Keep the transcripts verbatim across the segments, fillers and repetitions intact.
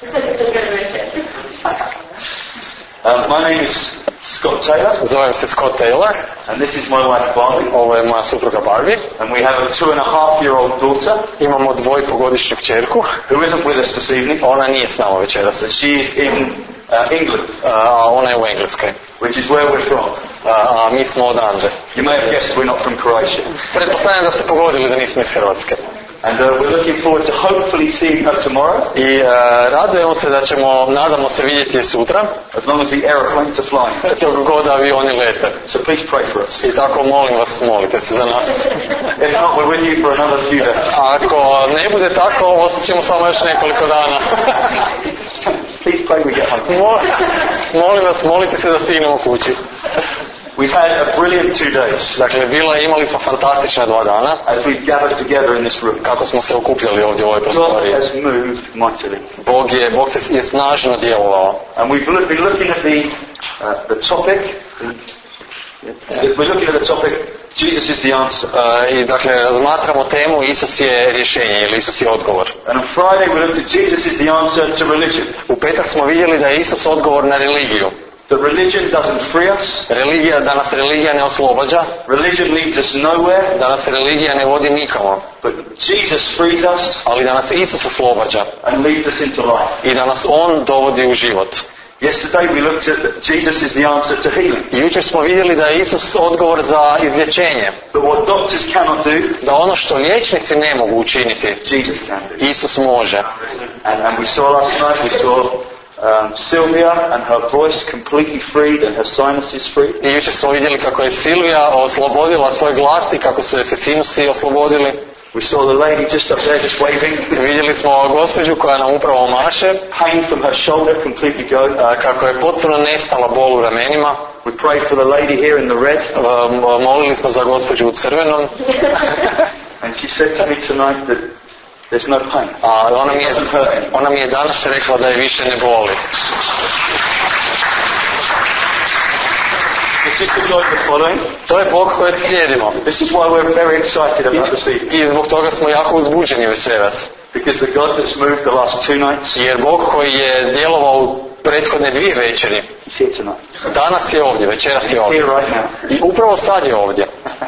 Um, my name is Scott Taylor. Zovem se Scott Taylor. And this is my wife Barbie. Ovo je moja supruga Barbie. And we have a two and a half year old daughter. Imamo dvojpogodišnju kćerku. Who isn't with us this evening. Ona nije s nama večeras. She is in uh, England. A ona je u Engleskoj. Which is where we're from. A, a mi smo odande. You may have guessed we're not from Croatia. Pretpostavljam da ste pogodili da nismo iz Hrvatske. And uh, we're looking forward to hopefully seeing her tomorrow. I uh, radujemo se da ćemo, nadamo se vidjeti sutra. As long as the aeroplanes are flying. Dok god avioni lete. So please pray for us. I tako molim vas, molite se za nas. If not, we're with you for another few days. Ako ne bude tako, ostaćemo samo još nekoliko dana. Please pray we get home. Mo, molim vas, molite se da stignemo kući. We've had a brilliant two days. Dakle, bila, imali smo fantastična dva dana. As we've gathered together in this room. Kako smo se okupljali ovdje u ovoj God prostoriji. has moved mightily. Bog je, Bog se je snažno djelovao. And we've look, been looking at the, uh, the topic. We're looking at the topic, Jesus is the answer. Uh, I dakle, razmatramo temu Isus je rješenje ili Isus je odgovor. And on Friday we looked at Jesus is the answer to religion. U petak smo vidjeli da je Isus odgovor na religiju. That religion doesn't free us. Religija, da nas religija ne oslobađa. Religion leads us nowhere. Da nas religija ne vodi nikamo. But Jesus frees us. Ali da nas Isus oslobađa. And leads us into life. I da nas On dovodi u život. Yesterday we looked at that Jesus is the answer to healing. Jučer smo vidjeli da je Isus odgovor za izlječenje. But what doctors cannot do. Da ono što liječnici ne mogu učiniti. Jesus can do. Isus može. And, and we saw last night, we saw Um, Sylvia and her voice completely freed and her sinuses freed. I jučer smo vidjeli kako je Silvija oslobodila svoj glas i kako su se sinusi oslobodili. We saw the lady just up there just waving. Vidjeli smo gospođu koja nam upravo maše. Pain from her shoulder completely go. A, kako je potpuno nestala bol u ramenima. We prayed for the lady here in the red. Um, molili smo za gospođu u crvenom. And she said to me tonight that there's no pain. A ona mi je, ona mi je danas rekla da je više ne boli. This is the God we're following. To je Bog kojeg slijedimo. This is why we're very excited about this evening. I zbog toga smo jako uzbuđeni večeras. Because the God that's moved the last two nights. Jer Bog koji je djelovao u prethodne dvije večeri. He's here tonight. Danas je ovdje, večeras je ovdje. Here right now. I upravo sad je ovdje.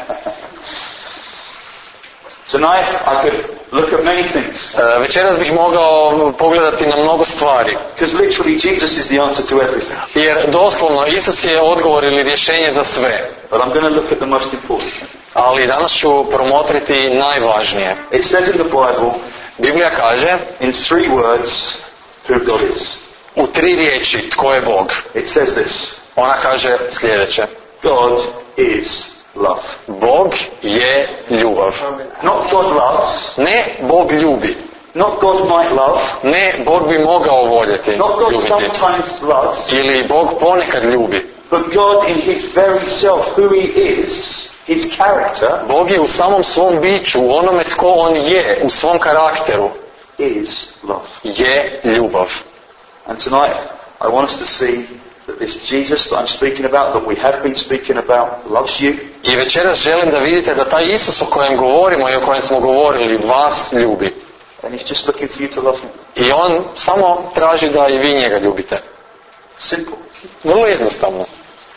Tonight I could look at many things. Uh, večeras bih mogao pogledati na mnogo stvari. Because literally Jesus is the answer to everything. Jer doslovno Isus je odgovor ili rješenje za sve. But I'm going to look at the most important. Ali danas ću promotriti najvažnije. It says in the Bible, Biblija kaže in three words, who God is. U tri riječi tko je Bog. It says this. Ona kaže sljedeće. God is love. Bog je ljubav. Not God loves. Ne Bog ljubi. Not God might love. Ne Bog bi mogao voljeti. Not God ljubiti. sometimes loves. Ili Bog ponekad ljubi. But God in His very self, who He is, His character, Bog je u samom svom biću, u onome tko On je, u svom karakteru, is love. je ljubav. And tonight I want us to see that this Jesus that I'm speaking about, that we have been speaking about, loves you. I večeras želim da vidite da taj Isus o kojem govorimo i o kojem smo govorili vas ljubi. And He's just looking for you to love Him. I On samo traži da i vi njega ljubite. Simple. Vrlo jednostavno.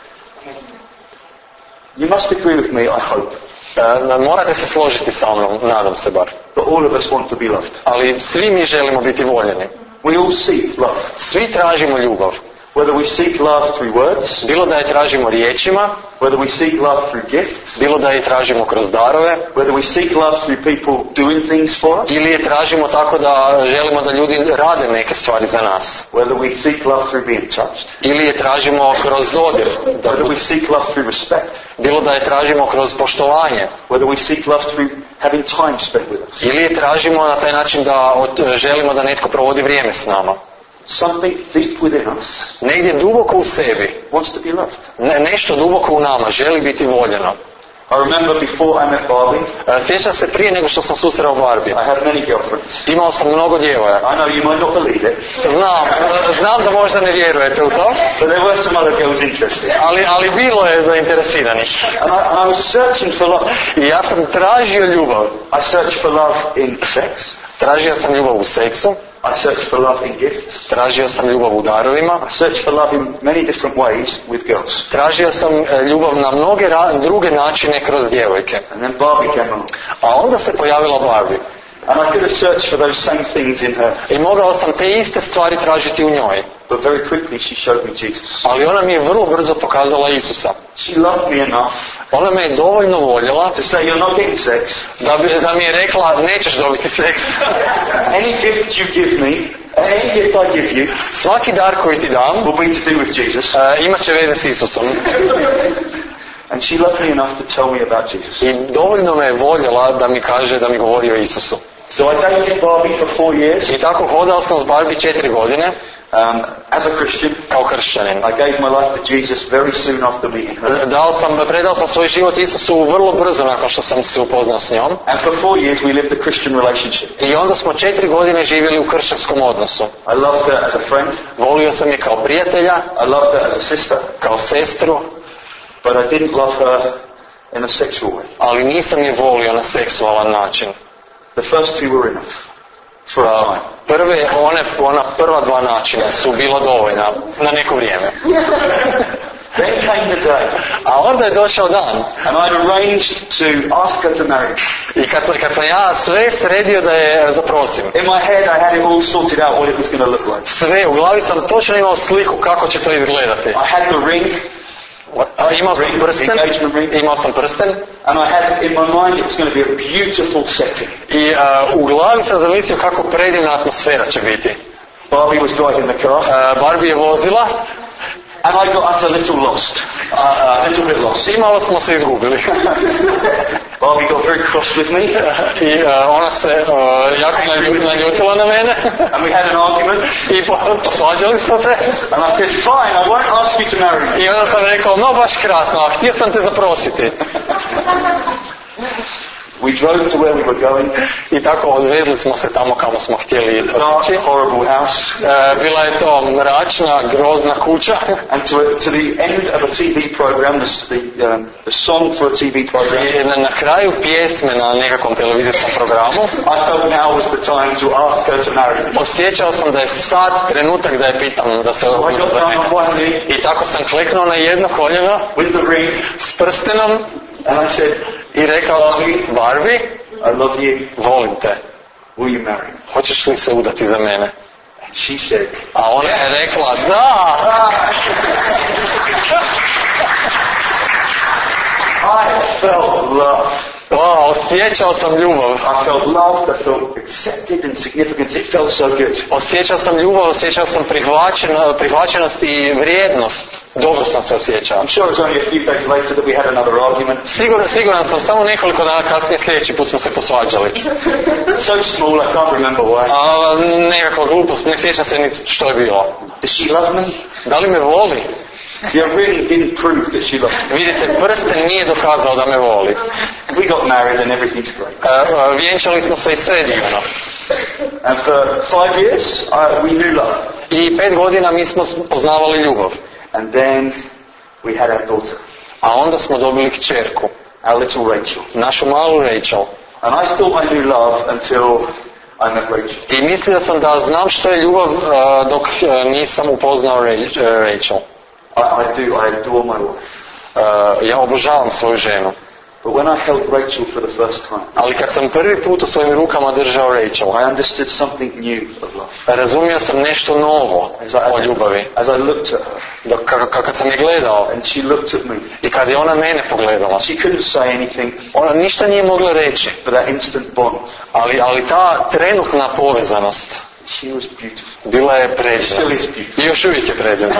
You must agree with me, I hope. E, morate se složiti sa mnom, nadam se bar. But all of us want to be loved. Ali svi mi želimo biti voljeni. We all seek love. Svi tražimo ljubav. Whether we seek love through words, bilo da je tražimo riječima, whether we seek love through gifts, bilo da je tražimo kroz darove, whether we seek love through people doing things for us, ili je tražimo tako da želimo da ljudi rade neke stvari za nas, whether we seek love through being touched, ili je tražimo kroz dodir, da whether bud, we seek love through respect, bilo da je tražimo kroz poštovanje, whether we seek love through having time spent with us. ili je tražimo na taj način da od, želimo da netko provodi vrijeme s nama. Something deep within us Negdje duboko u sebi, wants to be loved. ne, nešto duboko u nama želi biti voljeno. I remember before I met Barbie, E, Sjećam se prije nego što sam susreo Barbie. I had many girlfriends. Imao sam mnogo djevoja. I know you might not believe it, Znam, znam da možda ne vjerujete u to, but there were some other girls interested. ali, ali bilo je zainteresiranih. And I, and I was searching for love. I ja sam tražio ljubav. I searched for love in sex. Tražio sam ljubav u seksu. I searched for love in gifts. Tražio sam ljubav u darovima. I searched for love in many different ways with girls. Tražio sam e, ljubav na mnoge ra- druge načine kroz djevojke. And then Barbie came along. A onda se pojavila Barbie. And I could have searched for those same things in her. I mogao sam te iste stvari tražiti u njoj. But very quickly she showed me Jesus. Ali ona mi je vrlo brzo pokazala Isusa. She loved me enough Ona me je dovoljno voljela to say, you're not getting sex. da, bi, da mi je rekla nećeš dobiti seks. Any gift you give me, any gift I give you, Svaki dar koji ti dam will be to do with Jesus. e, imat će veze s Isusom. And she loved me enough to tell me about Jesus. I dovoljno me je voljela da mi kaže, da mi govori o Isusu. So I dated Barbie for four years I tako hodao sam s Barbie četiri godine um, as a Christian. kao kršćanin. I gave my life to Jesus very soon after meeting her. Dao sam, predao sam svoj život Isusu vrlo brzo nakon što sam se upoznao s njom. And for four years we lived a Christian relationship. I onda smo četiri godine živjeli u kršćanskom odnosu. I loved her as a friend. Volio sam je kao prijatelja, I loved her as a sister. kao sestru, But I didn't love her in a sexual way. ali nisam je volio na seksualan način. The first two were enough for a time. Prve, one, ona prva dva načina su bila dovoljna na neko vrijeme. Then came the day, A onda je došao dan and I'd arranged to ask her to marry me. i kad, kad sam ja sve sredio da je zaprosim. In my head I had it all sorted out what it was going to look like. Sve, u glavi sam točno imao sliku kako će to izgledati. I had the ring, A, imao sam Ring, prsten, engagement ring. imao sam prsten and I had in my mind it was going to be a beautiful setting. i a, u glavi sam zamislio kako predivna atmosfera će biti. Barbie was driving the car, A, Barbie je vozila, and I got us a little lost, uh, a little bit lost. i malo smo se izgubili. Barbie got very cross with me, I a, ona se a, jako nalju- naljutila na mene and we had an argument. i po, posvađali smo se. And I said, fine, I won't ask you to marry me. I onda sam rekao, no baš krasno, a htio sam te zaprositi. We drove to where we were going. I tako odvezli smo se tamo kamo smo htjeli Dark, otići. horrible house. E, bila je to mračna, grozna kuća. And to, to the end of a T V program, the, the, um, the song for a T V program, I na, na kraju pjesme na nekakvom televizijskom programu I felt now was the time to ask her to marry me. osjećao sam da je sad trenutak da je pitam da se So I odluči got za down mene. on one knee I tako sam kleknuo na jedno koljeno with the ring, s prstenom and I said, i rekao, Barbie, I love you, volim te, will you marry me? hoćeš li se udati za mene? And she said, A ona je rekla, da! I felt love. Wow, osjećao sam ljubav. I felt loved, I felt accepted and significance. It felt so good. Osjećao sam ljubav, osjećao sam prihvaćeno, prihvaćenost i vrijednost. Dobro sam se osjećao. I'm sure it was only a few days later that we had another argument. Siguran, siguran sam, samo nekoliko dana kasnije sljedeći put smo se posvađali. So small, I can't remember why. A nekakva glupost, ne sjećam se ni što je bilo. Does she love me? Da li me voli? See, I really didn't prove that she loved me. Vidite, prsten nije dokazao da me voli. We got married and everything's great. E, vjenčali smo se i sve je divno. And for five years, I, we knew love. I pet godina mi smo poznavali ljubav. And then we had our daughter, A onda smo dobili kćerku, our little Rachel. našu malu Rachel. And I thought I knew love until I met Rachel. I mislio sam da znam što je ljubav e, dok e, nisam upoznao Ra- e, Rachel. I, I do, I adore my wife. E, ja obožavam svoju ženu. But when I held Rachel for the first time, Ali kad sam prvi put u svojim rukama držao Rachel, I understood something new of love. razumio sam nešto novo As I, o ljubavi. as I looked at her, Dok, kad, kad sam je gledao and she looked at me, i kad je ona mene pogledala, she couldn't say anything, ona ništa nije mogla reći, but that instant bond, ali, ali ta trenutna povezanost she was beautiful. bila je Still predivna. is beautiful. I još uvijek je predivna.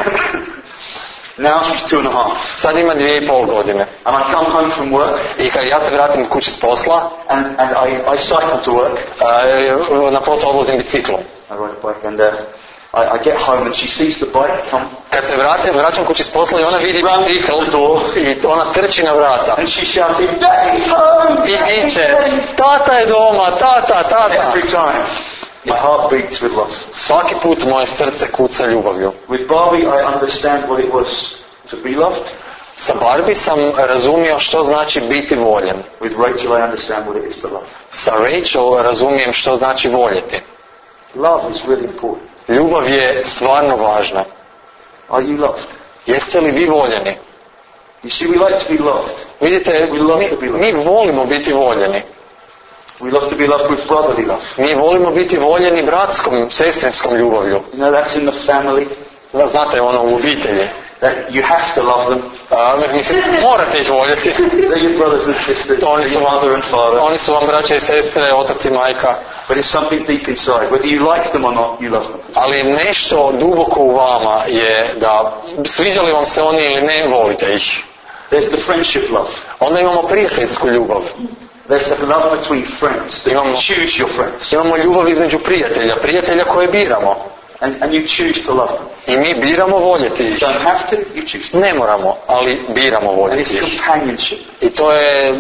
Now she's two and a half. Sad ima dvije i pol godine. And I come home from work, I kad ja se vratim kući s posla, and, and I, I cycle to work. a, na posao odlazim biciklom. I ride a bike, and uh, I, I get home, and she sees the bike come, Kad se vratim, vraćam kući s posla i ona vidi bicikl i ona trči na vrata. and she shouted, "Daddy's home!" I viče, tata je doma, tata, tata. Every time. My heart beats with love. Svaki put moje srce kuca ljubavlju. With Barbie, I understand what it was to be loved. Sa Barbie sam razumio što znači biti voljen. With Rachel, I understand what it is to love. Sa Rachel razumijem što znači voljeti. Love is really important. Ljubav je stvarno važna. Are you loved? Jeste li vi voljeni? You see, we like to be loved. Vidite, We love to be mi, loved. mi volimo biti voljeni. We love to be loved with brotherly love. Mi volimo biti voljeni bratskom, sestrinskom ljubavlju. You know, that's in the family. Da, znate, ono u obitelji. That you have to love them. A, mislim, morate ih voljeti. They're your brothers and sisters. Oni They're su, your mother and father. oni su vam braća i sestre, otac i majka. But it's something deep inside. Whether you like them or not, you love them. Ali nešto duboko u vama je da, sviđali vam se oni ili ne, volite ih. There's the friendship love. Onda imamo prijateljsku ljubav. There's the love between friends. That you Imamo- choose your friends. Imamo ljubav između prijatelja, prijatelja koje biramo. And, and you choose to love them. I mi biramo voljeti You ih. don't have to, you choose to. Ne moramo, ali biramo And it's voljeti ih. companionship. I to je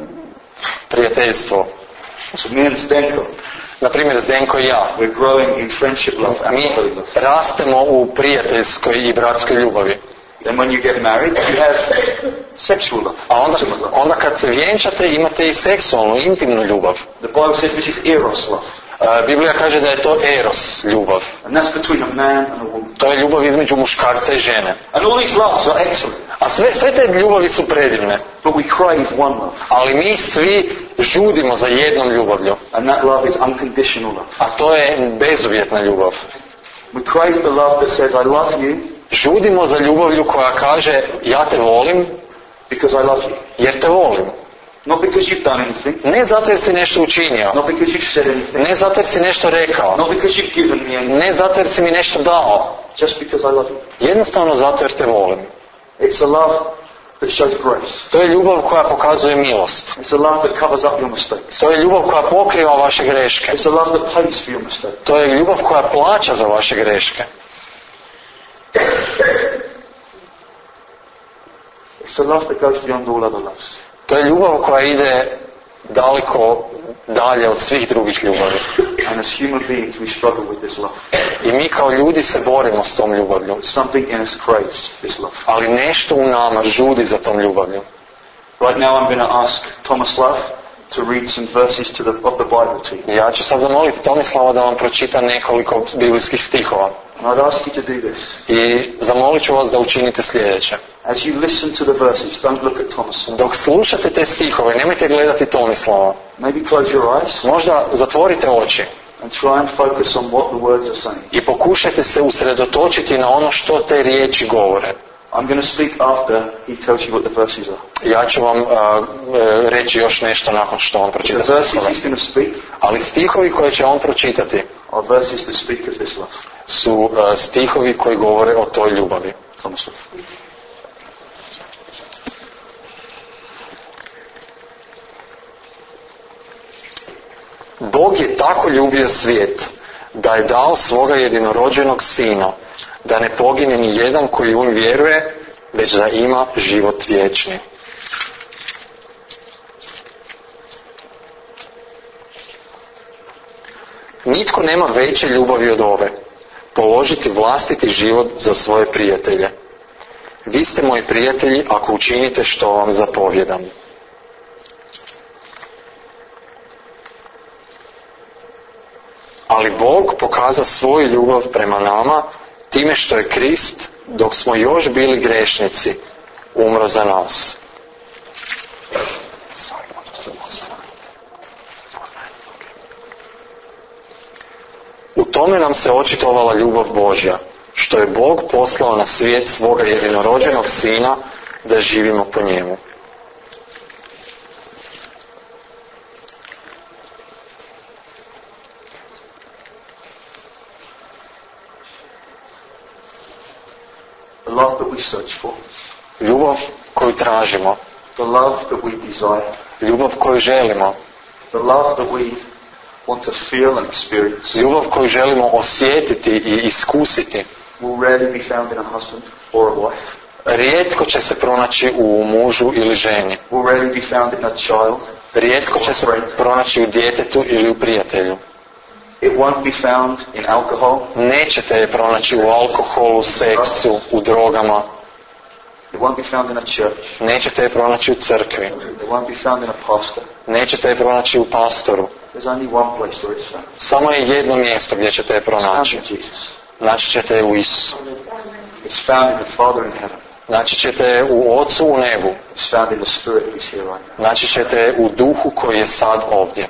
prijateljstvo. So me and Zdenko, Na primjer, Zdenko i ja. we're growing in friendship love and Mi brotherly love. rastemo u prijateljskoj i bratskoj ljubavi. Then when you get married, you have sexual love. A onda, intimate love. onda kad se vjenčate imate i seksualnu, intimnu ljubav. The Bible says this is eros love. E, Biblija kaže da je to eros ljubav. And that's between a man and a woman. To je ljubav između muškarca i žene. And all these loves are excellent. A sve, sve te ljubavi su predivne. But we crave one love. Ali mi svi žudimo za jednom ljubavlju. And that love is unconditional love. A to je bezuvjetna ljubav. We crave the love that says, I love you Žudimo za ljubavlju koja kaže ja te volim because I love you. jer te volim. Not because you've done anything. Ne zato jer si nešto učinio. Not because you've said anything. Ne zato jer si nešto rekao. Not because you've given me anything. Ne zato jer si mi nešto dao. Just because I love you. Jednostavno zato jer te volim. It's a love that shows grace. To je ljubav koja pokazuje milost. It's a love that covers up your mistakes. To je ljubav koja pokriva vaše greške. It's a love that pays for your mistakes. To je ljubav koja plaća za vaše greške. It's a love that goes beyond all other loves. To je ljubav koja ide daleko dalje od svih drugih ljubavi. And as human beings, we struggle with this love. I mi kao ljudi se borimo s tom ljubavlju. Something in us craves this love. Ali nešto u nama žudi za tom ljubavlju. Right now I'm going to ask Tomislav to read some verses to the, of the Bible to you. Ja ću sad zamoliti Tomislava da vam pročita nekoliko biblijskih stihova. And I'd ask you to do this. I zamolit ću vas da učinite sljedeće. As you listen to the verses, don't look at Tomislav. Dok slušate te stihove, nemojte gledati Tomislava. Maybe close your eyes Možda zatvorite oči and try and focus on what the words are saying. i pokušajte se usredotočiti na ono što te riječi govore. I'm going to speak after he tells you what the verses are. Ja ću vam uh, reći još nešto nakon što on pročita The verses stihove. he's going to speak Ali stihovi koje će on pročitati are verses that speak of this love. su uh, stihovi koji govore o toj ljubavi. Tomislav. Bog je tako ljubio svijet da je dao svoga jedinorođenog sina, da ne pogine ni jedan koji u njega vjeruje, već da ima život vječni. Nitko nema veće ljubavi od ove, položiti vlastiti život za svoje prijatelje. Vi ste moji prijatelji ako učinite što vam zapovjedam. Ali Bog pokaza svoju ljubav prema nama time što je Krist, dok smo još bili grešnici, umro za nas. U tome nam se očitovala ljubav Božja, što je Bog poslao na svijet svoga jedinorođenog sina da živimo po njemu. The love that we search for. Ljubav koju tražimo, The love that we desire. ljubav koju želimo, The love that we want to feel and experience ljubav koju želimo osjetiti i iskusiti, will rarely be found in a husband or a wife. rijetko će se pronaći u mužu ili ženi. Will rarely be found in a child. Rijetko će se pronaći u djetetu ili u prijatelju. It won't be found in alcohol. Nećete je pronaći u alkoholu, seksu, u drogama. It won't be found in a church. Nećete je pronaći u crkvi. It won't be found in a pastor. Nećete je pronaći u pastoru. There's only one place where it's found. Samo je jedno mjesto gdje ćete je It's found pronaći. in Jesus. Naći ćete je u Isusu. It's found in the Father in heaven. Naći ćete je u Otcu u nebu. It's found in the Spirit who's here right now. Naći ćete je u Duhu koji je sad ovdje.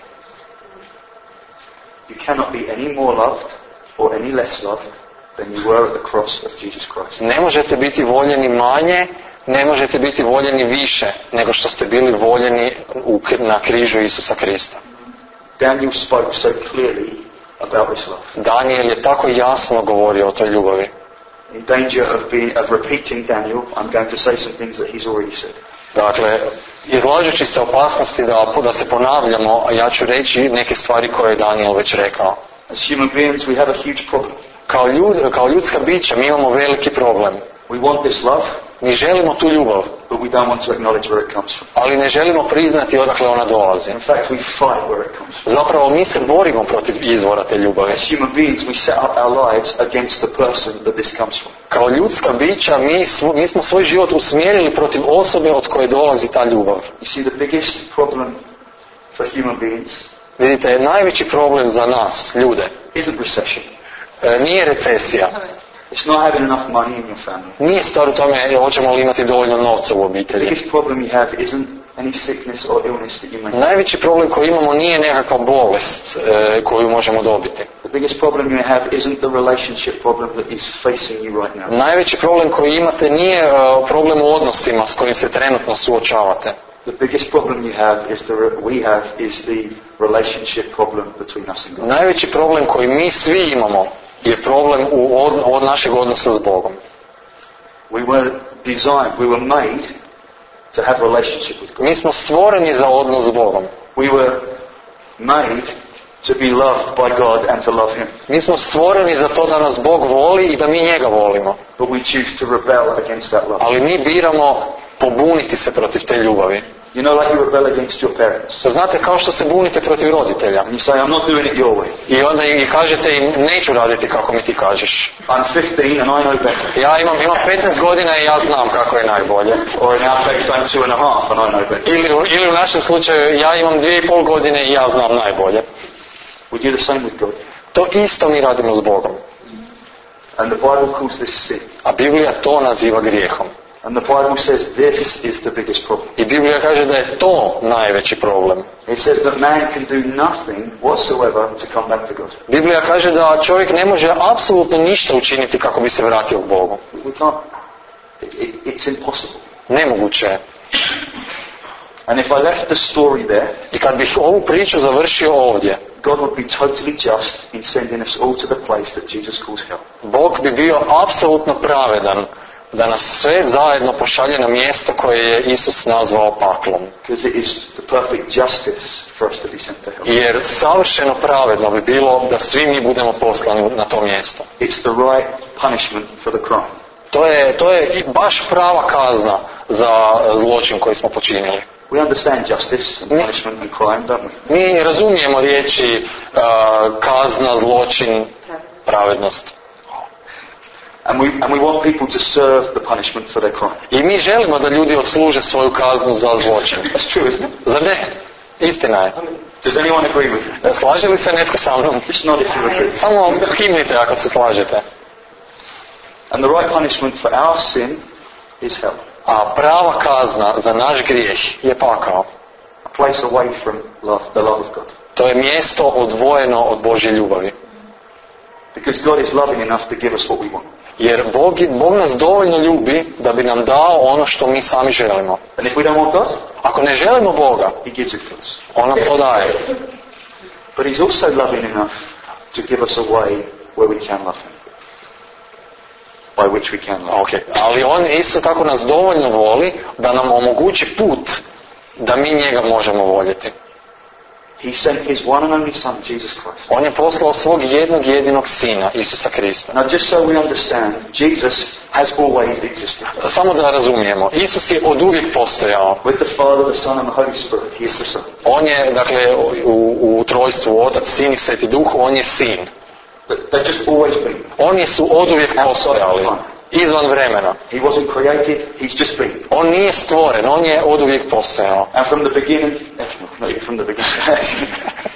You cannot be any more loved or any less loved than you were at the cross of Jesus Christ. Ne možete biti voljeni manje, ne možete biti voljeni više nego što ste bili voljeni u, na križu Isusa Krista. Daniel spoke so clearly about this love. Daniel je tako jasno govorio o toj ljubavi. In danger of being of repeating Daniel, I'm going to say some things that he's already said. Dakle, izlažući se opasnosti da, da se ponavljamo, ja ću reći neke stvari koje je Daniel već rekao. As human beings, we have a huge problem. Kao, ljud, kao ljudska bića mi imamo veliki problem. We want this love, Mi želimo tu ljubav, but we don't want to acknowledge where it comes from. ali ne želimo priznati odakle ona dolazi. In fact, we fight where it comes from. Zapravo mi se borimo protiv izvora te ljubavi. As human beings, we set up our lives against the person that this comes from. Kao ljudska bića mi, smo- mi smo svoj život usmjerili protiv osobe od koje dolazi ta ljubav. You see, the biggest problem for human beings Vidite, najveći problem za nas, ljude, isn't recession. e, nije recesija. It's not having enough money in your family. Nije stvar u tome e, hoćemo li imati dovoljno novca u The obitelji. biggest problem you have isn't any sickness or illness that you may have. Najveći problem koji imamo nije nekakva bolest e, koju možemo dobiti. The biggest problem you have isn't the relationship problem that is facing you right now. Najveći problem koji imate nije e, problem u odnosima s kojim se trenutno suočavate. The biggest problem you have is the re- we have is the relationship problem between us and God. Najveći problem koji mi svi imamo je problem u od, od našeg odnosa s Bogom. We were designed, we were made to have relationship with God. Mi smo stvoreni za odnos s Bogom. We were made to be loved by God and to love Him. Mi smo stvoreni za to da nas Bog voli i da mi njega volimo. But we choose to rebel against that love. Ali mi biramo pobuniti se protiv te ljubavi. You know, like you rebel against your parents. Znate, kao što se bunite protiv roditelja. And you say, I'm not doing it your way. I onda im kažete im, neću raditi kako mi ti kažeš. I'm fifteen and I know better. Ja imam, imam petnaest godina i ja znam kako je najbolje. Or in our case, I'm two and a half and I know better. Ili, u- ili u našem slučaju, ja imam dvije i pol godine i ja znam najbolje. We do the same with God. To isto mi radimo s Bogom. And the Bible calls this sin. A Biblija to naziva grijehom. And the Bible says this is the biggest problem. I Biblija kaže da je to najveći problem. It says that man can do nothing whatsoever to come back to God. Biblija kaže da čovjek ne može apsolutno ništa učiniti kako bi se vratio k Bogu. We can't. It, it, it's impossible. Nemoguće je. And if I left the story there, I kad bih ovu priču završio ovdje, God would be totally just in sending us all to the place that Jesus calls hell. Bog bi bio apsolutno pravedan da nas sve zajedno pošalje na mjesto koje je Isus nazvao paklom. Because it is the perfect justice for us to be sent to hell. Jer savršeno pravedno bi bilo da svi mi budemo poslani na to mjesto. It's the right punishment for the crime. To je, to je baš prava kazna za zločin koji smo počinili. We understand justice and punishment and crime, don't we? Mi razumijemo riječi uh, kazna, zločin, pravednost. And we, and we want people to serve the punishment for their crime. I mi želimo da ljudi odsluže svoju kaznu za zločin. That's true, isn't it? Zar ne? Istina je. Does anyone agree with you? Slaže li se netko sa mnom? Just nod if you agree. Samo himnite ako se slažete. And the right punishment for our sin is hell. A prava kazna za naš grijeh je pakao. A place away from love, the love of God. To je mjesto odvojeno od Božje ljubavi. Because God is loving enough to give us what we want. Jer Bog, Bog nas dovoljno ljubi da bi nam dao ono što mi sami želimo. And if we don't want God, Ako ne želimo Boga, He gives it to us. on nam to daje. But He's also loving enough to give us a way where we can love Him. By which we can love. Ok, ali on isto tako nas dovoljno voli da nam omogući put da mi njega možemo voljeti. He sent His one and only Son, Jesus Christ. On je poslao svog jednog jedinog sina, Isusa Krista. Now just so we understand, Jesus has always existed. Samo da razumijemo, Isus je od uvijek postojao. With the Father, the Son and the Holy Spirit, He is the Son. On je, dakle, u, u trojstvu Otac, Sin i Sveti Duh, on je sin. They've just always been. Oni su od uvijek postojali, izvan vremena. He wasn't created, He's just been. On nije stvoren, on je od uvijek postojao. And from the beginning, eh, not even from the beginning,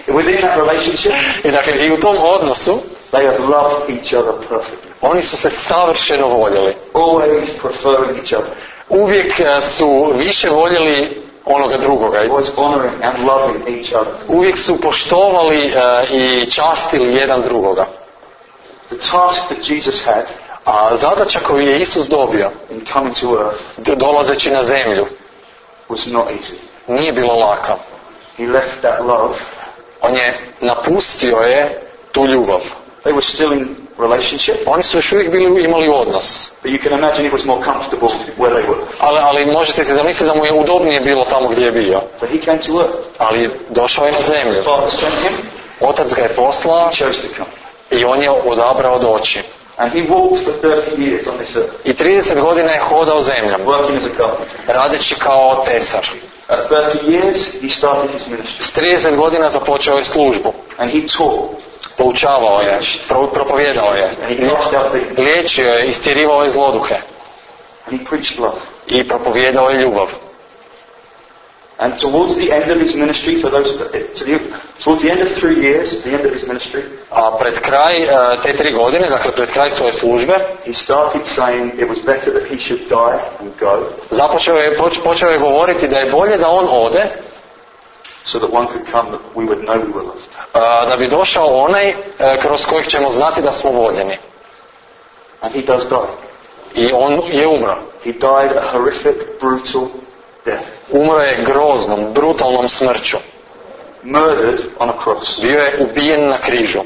within that relationship, I dakle, i u tom odnosu they have loved each other perfectly. oni su se savršeno voljeli. Always preferring each other. Uvijek e, su više voljeli onoga drugoga. Always honoring and loving each other. Uvijek su poštovali e, i častili jedan drugoga. The task that Jesus had A zadaća koju je Isus dobio, in coming to earth, d- dolazeći na zemlju, was not easy. nije bilo laka. He left that love. On je napustio je tu ljubav. They were still in relationship, Oni su još uvijek bili imali odnos. but you can imagine it was more comfortable where they were. Ali, ali možete se zamisliti da mu je udobnije bilo tamo gdje je bio. But he came to earth. Ali došao je na zemlju. The Father sent him. Otac ga je poslao He chose to come. i on je odabrao doći. And he walked for thirty years on this earth, I trideset godina je hodao zemljom, working as a carpenter. radeći kao tesar. At thirty years, he started his ministry. S trideset godina započeo je službu. And he taught. Poučavao je, pro- propovjedao je, And he cast out demons. liječio je, istjerivao je zloduhe And he preached love. i propovjedao je ljubav. And towards the end of his ministry, for those, to the, towards the end of three years, the end of his ministry, A pred kraj e, te tri godine, dakle pred kraj svoje službe, he started saying it was better that he should die and go, započeo je, poč- počeo je govoriti da je bolje da on ode, so that one could come that we would know we were loved. a, da bi došao onaj e, kroz kojeg ćemo znati da smo voljeni. And he does die. I on je umro. He died a horrific, brutal death. Umro je groznom, brutalnom smrću. Murdered on a cross. Bio je ubijen na križu.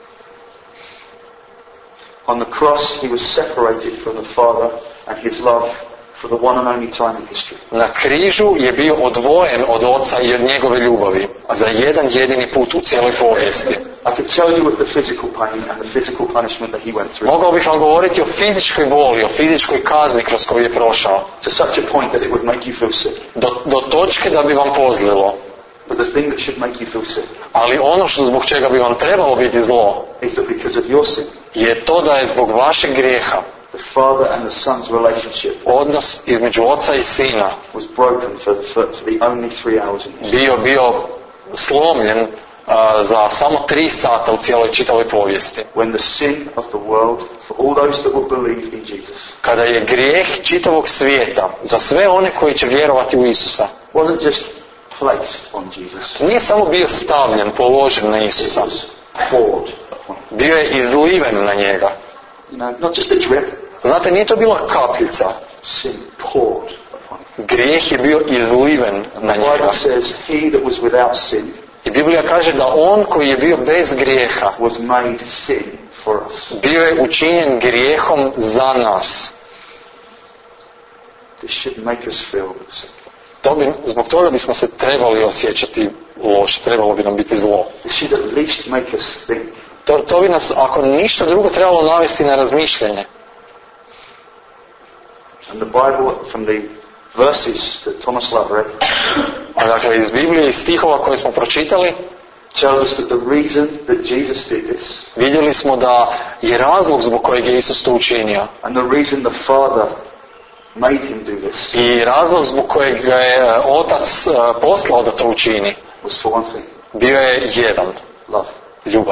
On the cross, he was separated from the Father and his love for the one and only time in history. Na križu je bio odvojen od oca i od njegove ljubavi za jedan jedini put u cijeloj povijesti. I could tell you of the physical pain and the physical punishment that he went through, Mogao bih vam govoriti o fizičkoj boli, o fizičkoj kazni kroz koju je prošao. to such a point that it would make you feel sick. Do, do točke da bi vam pozlilo. But the thing that should make you feel sick Ali ono što zbog čega bi vam trebalo biti zlo is that because of your sin, je to da je zbog vašeg grijeha the Father and the Son's relationship odnos između oca i sina was broken for, for, for the only three hours in history. bio bio slomljen a, za samo tri sata u cijeloj čitavoj povijesti. When the sin of the world, for all those that will believe in Jesus, Kada je grijeh čitavog svijeta za sve one koji će vjerovati u Isusa wasn't just placed on Jesus, nije samo bio stavljen, položen na it Isusa, was poured upon him. bio je izliven na njega. You know, not just a drip, Znate, nije to bila kapljica. sin poured upon him. Grijeh je bio izliven na The njega. Bible says, he that was without sin I Biblija kaže da on koji je bio bez grijeha was made sin for us. bio je učinjen grijehom za nas. This should make us feel sick. To bi, zbog toga bismo se trebali osjećati loše, trebalo bi nam biti zlo. This should at least make us think. To, to bi nas, ako ništa drugo, trebalo navesti na razmišljanje. And the Bible, from the verses that Thomas Love read, A dakle, iz Biblije i stihova koje smo pročitali, tells us that the reason that Jesus did this, vidjeli smo da je razlog zbog kojeg je Isus to učinio and the reason the Father made him do this, i razlog zbog kojeg ga je Otac e, poslao da to učini, was for one thing, bio je jedan, love. ljubav.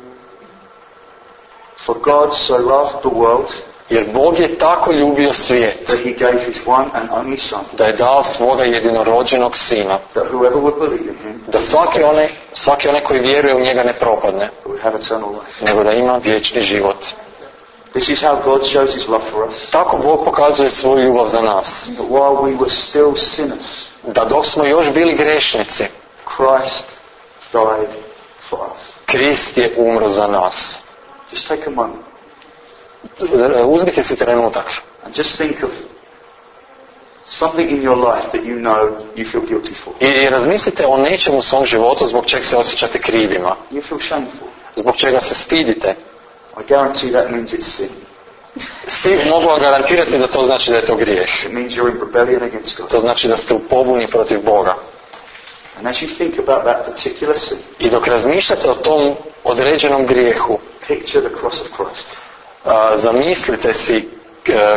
For God so loved the world Jer Bog je tako ljubio svijet that he gave his one and only Son, da je dao svoga jedinorođenog sina, that whoever would believe in him da svaki onaj, svaki onaj koji vjeruje u njega ne propadne, would have eternal life. nego da ima vječni život. This is how God shows his love for us. Tako Bog pokazuje svoju ljubav za nas. That while we were still sinners, Da dok smo još bili grešnici, Christ died for us. Krist je umro za nas. Just take a moment Uzmite si trenutak and just think of something in your life that you know you feel guilty for. i razmislite o nečemu u svom životu zbog čeg se osjećate krivima, You feel shameful. zbog čega se stidite. I guarantee that means it's sin. Svi mogu vam garantirati da to znači da je to grijeh. It means you're in rebellion against God. To znači da ste u pobuni protiv Boga. And as you think about that particular sin, I dok razmišljate o tom određenom grijehu, picture the cross of Christ. a, zamislite si a,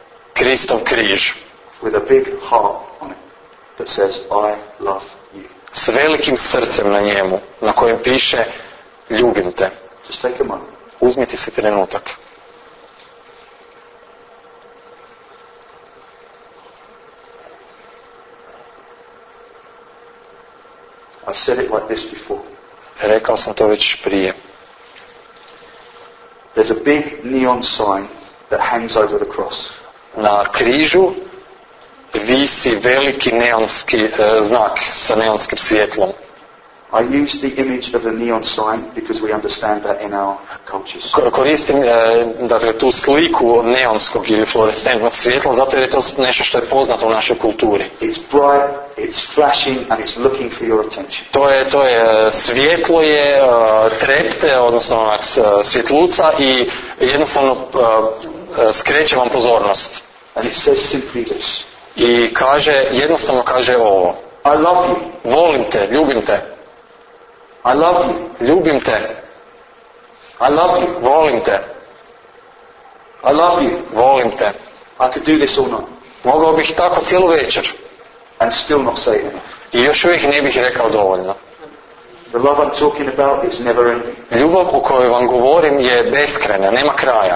Kristov križ With a big heart on it that says, I love you. s velikim srcem na njemu, na kojem piše ljubim te. Just take a moment. Uzmite si trenutak. I've said it like this before. Rekao sam to već prije. There's a big neon sign that hangs over the cross. Na križu visi veliki neonski e, znak sa neonskim svjetlom. I use the image of the neon sign because we understand that in our cultures. Ko- Koristim e, dakle, tu sliku neonskog ili fluorescentnog svjetla zato jer je to nešto što je poznato u našoj kulturi. It's bright, it's flashing, and it's looking for your attention. To je, to je e, svjetlo je, e, trepte, odnosno onak s- svjetluca i jednostavno e, e, skreće vam pozornost. And it says simply this. I kaže, jednostavno kaže ovo. I love you. Volim te, ljubim te, I love you. ljubim te, I love you. volim te, I love you. volim te. I could do this all night Mogao bih tako cijelu večer and still not say it enough. i još uvijek ne bih rekao dovoljno. The love I'm talking about is never ending. Ljubav o kojoj vam govorim je beskrajna, nema kraja.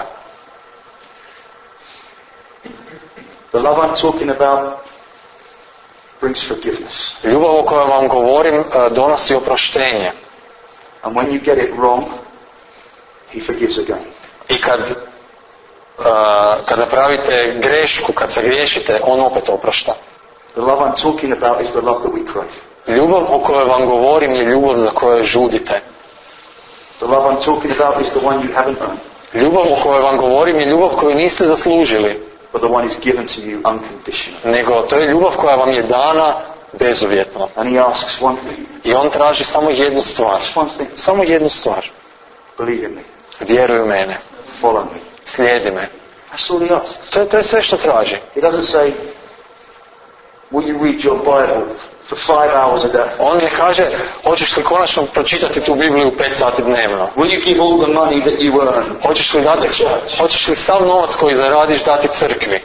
The love I'm talking about brings forgiveness. Ljubav o kojoj vam govorim e, donosi oproštenje. And when you get it wrong, he forgives again. I kad, e, kad napravite grešku, kad se griješite, on opet oprašta. The love I'm talking about is the love that we crave. Ljubav o kojoj vam govorim je ljubav za koju žudite. The love I'm talking about is the one you haven't earned, Ljubav o kojoj vam govorim je ljubav koju niste zaslužili, but the one is given to you unconditionally. nego to je ljubav koja vam je dana bezuvjetno. And he asks one thing. I on traži samo jednu stvar. Just one thing. Samo jednu stvar. Believe in me. Vjeruj u mene. Follow me. Slijedi me. That's all he asks. To je, to je sve što traži. He doesn't say, will you read your Bible for five hours a day? On ne kaže, hoćeš li konačno pročitati tu Bibliju pet sati dnevno? Will you give all the money that you earn? Hoćeš li, dati, hoćeš li sav novac koji zaradiš dati crkvi?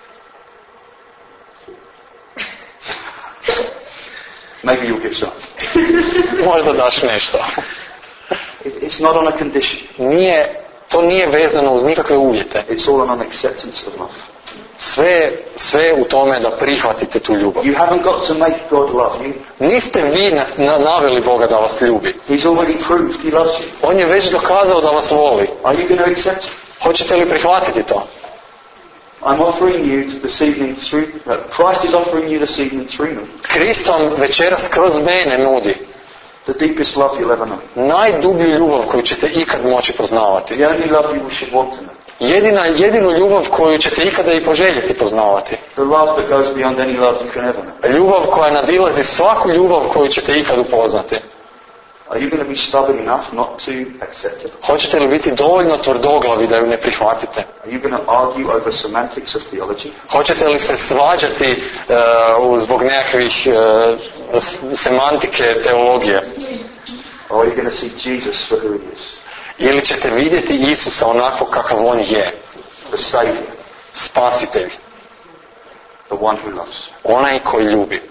Maybe you'll give some. Možda daš nešto. It- It's not on a condition. Nije, to nije vezano uz nikakve uvjete. It's all on an acceptance of love. Sve, sve je u tome da prihvatite tu ljubav. You haven't got to make God love you. Niste vi na, na, naveli Boga da vas ljubi. He's already proved he loves you. On je već dokazao da vas voli. Are you going to accept it? Hoćete li prihvatiti to? I'm offering you this evening through, uh, Christ is offering you this evening through me, Krist vam večeras kroz mene nudi the deepest love you'll ever know. najdublju ljubav koju ćete ikad moći poznavati. The only love you should want to know. Jedina, jedinu ljubav koju ćete ikada i poželjeti poznavati. The love that goes beyond any love you can ever know. Ljubav koja nadilazi svaku ljubav koju ćete ikad upoznati. Are you going to be stubborn enough not to accept it? Hoćete li biti dovoljno tvrdoglavi da ju ne prihvatite? Are you going to argue over semantics of theology? Hoćete li se svađati uh, zbog nekakvih uh, s- semantike teologije? Or are you going to see Jesus for who he is? Ili ćete vidjeti Isusa onako kakav on je? The Saviour, Spasitelj. the one who loves. Onaj koji ljubi.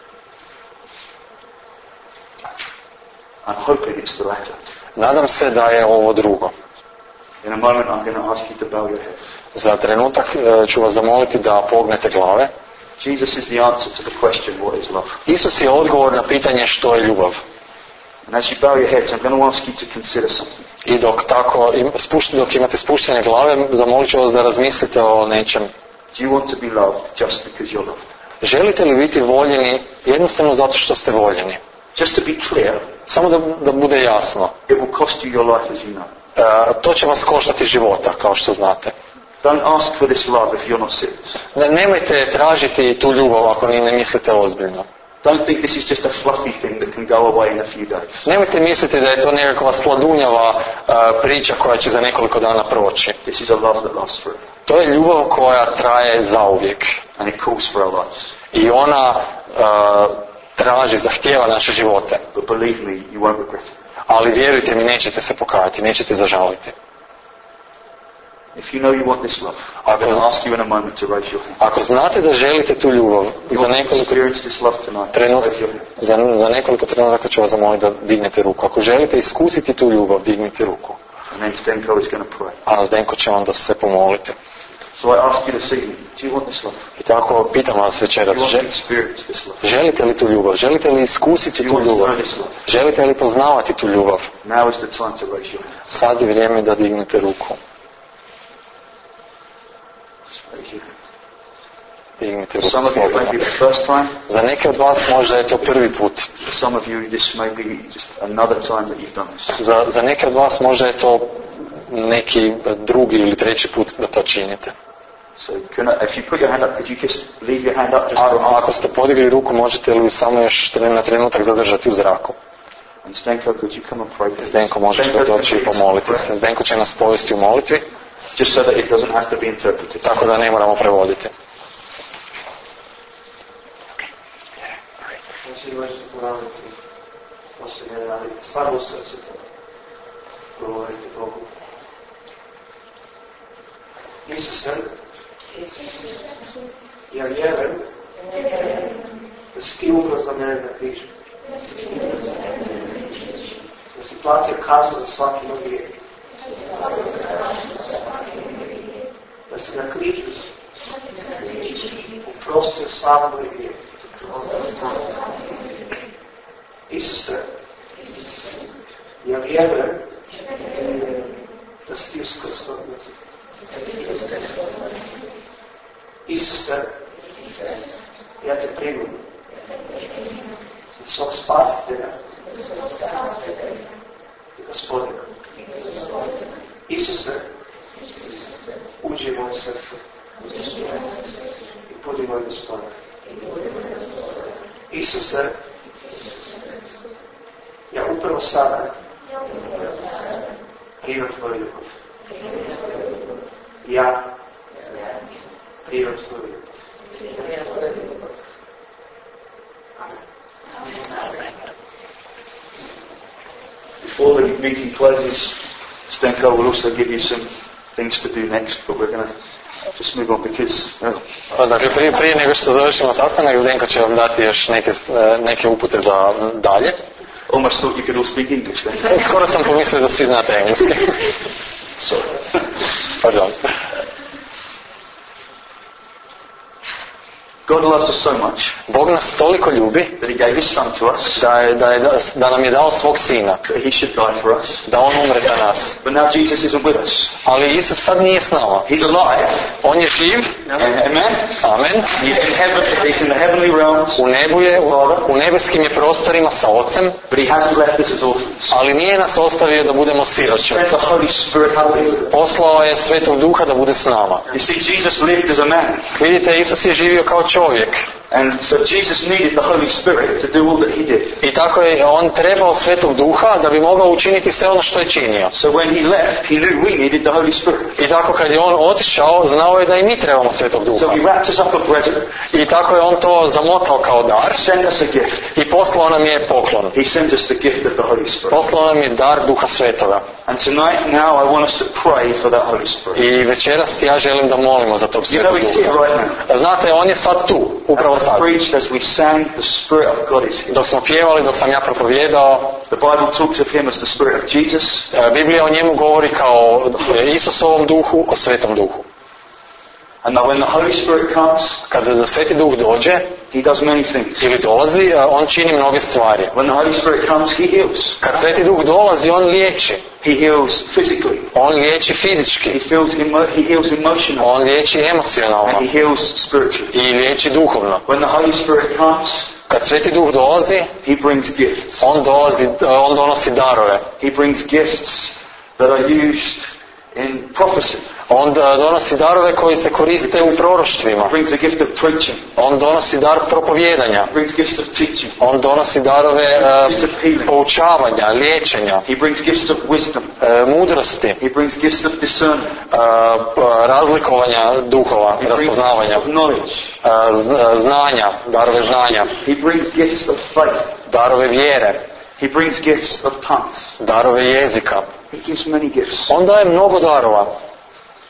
I'm hoping it's the latter. Nadam se da je ovo drugo. In a moment I'm going to ask you to bow your head. Za trenutak uh, ću vas zamoliti da pognete glave. Jesus is the answer to the question, what is love? Isus je odgovor na pitanje što je ljubav. And as you bow your heads, I'm going to ask you to consider something. I dok tako, im- spušt- dok imate spuštene glave, zamolit ću vas da razmislite o nečem. Do you want to be loved just because you're loved? Želite li biti voljeni jednostavno zato što ste voljeni? Just to be clear, Samo da, da bude jasno. it will cost you your life as you know. E, to će vas koštati života, kao što znate. Don't ask for this love if you're not serious. Ne, nemojte tražiti tu ljubav ako ni ne mislite ozbiljno. Don't think this is just a fluffy thing that can go away in a few days. Nemojte misliti da je to nekakva sladunjava e, priča koja će za nekoliko dana proći. This is a love that lasts forever. To je ljubav koja traje zauvijek. And it calls for our lives. I ona e, traži, zahtijeva naše živote. But believe me, you won't regret it. Ali vjerujte mi, nećete se pokajati, nećete zažaliti. If you know you want this love, I'm going to ask you in a moment to raise your hand. Ako znate da želite tu ljubav, You za want to nekoliko experience this love tonight? trenutak, Raise your hand. za, za nekoliko trenutaka ću vas zamoliti da dignete ruku. Ako želite iskusiti tu ljubav, dignite ruku. And then Stenko is going to pray. A Zdenko će onda se pomoliti. So I ask you this evening, do you want this love? I tako pitam vas večeras, Do you want to žel- experience this love? želite li tu ljubav? Želite li iskusiti Do you tu want to ljubav? know this love? Želite li poznavati tu ljubav? Now is the time to raise your hand. Sad je vrijeme da dignete ruku. Raise your hand. Dignite For ruku some of you it may be slobodno. the first time. Za neke od vas možda je to prvi put. For some of you this may be just another time that you've done this. Za, za neke od vas možda je to neki drugi ili treći put da to činite. So can I, if you put your hand up, could you just leave your hand up just A, for a a moment? ako ste podigli ruku, možete li samo još tre- na trenutak zadržati u zraku? And Stenko, could you come and pray for us? Zdenko, možeš Stenko's ga gonna doći i lead us in pomoliti prayer, se. Zdenko će nas povesti u molitvi, just so that it doesn't have to be interpreted. tako da ne moramo prevoditi. Znači možete ponavljati poslije mene, ali stvarno u srcu govorite Bogu. Isuse, ja vjerujem da si ti umro za mene na križu. Da si platio kaznu za svaki moj grijeh. Da si na križu uprostio sav moj grijeh. Isuse, ja vjerujem da si ti uskrsnuo od mrtvih. Isuse, ja te primam za svog spasitelja i Gospodina. Isuse, uđi u moje srce i budi moj Gospodin. Isuse, ja upravo sada primam tvoju ljubav. Ja primam tvoju ljubav. Before the meeting closes, Stenko will also give you some things to do next, but we're going to just move on because uh, Dakle, prije, prije nego što završimo sastanak, Zdenko će vam dati još neke, neke upute za dalje. almost thought you could all speak English then. Skoro sam pomislio da svi znate engleski. Sorry. Pardon. God loves us so much Bog nas toliko ljubi that he gave his son to us, da, je, da, je, da nam je dao svog sina, that he should die for us. da on umre za nas. But now Jesus isn't with us. Ali Isus sad nije s nama. He's alive. On je živ. Amen. Amen. He's in heaven. He's in the heavenly realms. U nebu je, u, u nebeskim je prostorima sa ocem, But he hasn't left us as orphans. ali nije nas ostavio da budemo He siroče. sent the Holy Spirit to be with us. Poslao je Svetog Duha da bude s nama. You see, Jesus lived as a man. Vidite, Isus je živio kao čovjek. And so Jesus needed the Holy Spirit to do all that he did. I tako je on trebao Svetog Duha da bi mogao učiniti sve ono što je činio. So when he left, he knew we needed the Holy Spirit. I tako kad je on otišao, znao je da i mi trebamo Svetog Duha. So he wrapped us up a present, I tako je on to zamotao kao dar sent us a gift. i poslao nam je poklon. He sent us the gift of the Holy Spirit. Poslao nam je dar Duha Svetoga. And tonight, now, I want us to pray for that Holy Spirit. I večeras ja želim da molimo za tog You know Svetog he's here Duha. right now. Znate, on je sad tu, upravo As I sad. preached, as we sang, the Spirit of God is here. Dok smo pjevali, dok sam ja propovijedao, The Bible talks of him as the Spirit of Jesus. e, Biblija o njemu govori kao o Isusovom duhu, o Svetom Duhu. And now when the Holy Spirit comes, Kad Sveti Duh dođe he does many things. ili dolazi, e, on čini mnoge stvari. When the Holy Spirit comes, he heals. Kad Sveti Duh dolazi, on liječi. He heals physically. On liječi He, fizički. feels emo- he heals emotionally. On liječi emocionalno. And he heals spiritually. I liječi duhovno. When the Holy Spirit comes, Kad Sveti Duh dolazi, he brings gifts. on, dolazi, on donosi darove. He brings gifts that are used in prophecy. On donosi darove koji se koriste u proroštvima. He brings the gift of preaching. On donosi dar propovijedanja. He brings gifts of teaching. On donosi darove e, poučavanja, liječenja, He brings gifts of wisdom. e, mudrosti, He brings gifts of discernment. e, p- razlikovanja duhova, He brings raspoznavanja, gifts of knowledge. e, z- znanja, darove znanja, He brings gifts of faith. darove vjere, He brings gifts of tongues. darove jezika. He gives many gifts. On daje mnogo darova.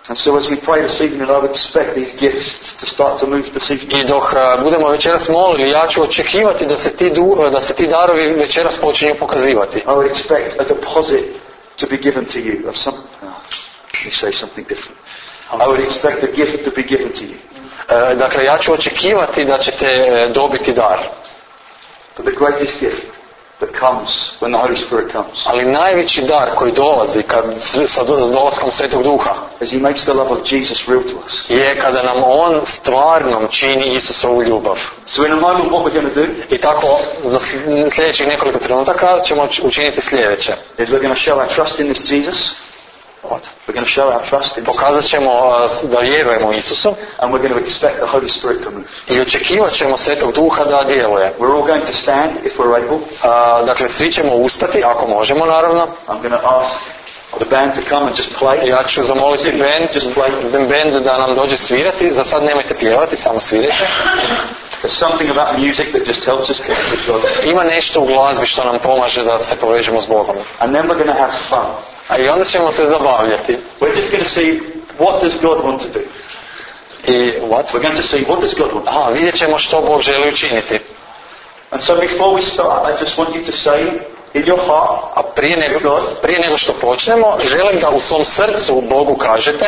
And so as we pray this evening, I would expect these gifts to start to move this evening. I dok uh, budemo večeras molili, ja ću očekivati da se ti, du, da se ti darovi večeras počinju pokazivati. I would expect a deposit to be given to you of some... Oh, let me say something different. I would expect a gift to be given to you. Uh, dakle, ja ću očekivati da ćete uh, dobiti dar. But the greatest gift that comes when the Holy Spirit comes, ali najveći dar koji dolazi kad, sa dolaskom Svetog Duha, as He makes the love of Jesus real to us, je kada nam On stvarnom čini Isusovu ljubav. So in a moment what we're going to do I tako za sljedećih nekoliko trenutaka ćemo učiniti sljedeće. Is we're going to show our trust in this Jesus. What? We're going to show our trust in Pokazat ćemo uh, da vjerujemo Isusu. And we're going to expect the Holy Spirit to move. I očekivat ćemo Svetog Duha da djeluje. We're all going to stand if we're able. Uh, dakle, svi ćemo ustati, ako možemo, naravno. I'm going to ask the band to come and just play. Ja ću zamoliti band, just play. band da nam dođe svirati. Za sad nemojte pjevati, samo svirajte. There's something about music that just helps us connect with God. Ima nešto u glazbi što nam pomaže da se povežemo s Bogom. And then we're going to have fun. A i onda ćemo se zabavljati. We're just going to see what does God want to do. I what? We're going to see what does God want to do. Aha, vidjet ćemo što Bog želi učiniti. And so before we start, I just want you to say in your heart, a prije nego, prije nego što počnemo, želim da u svom srcu Bogu kažete,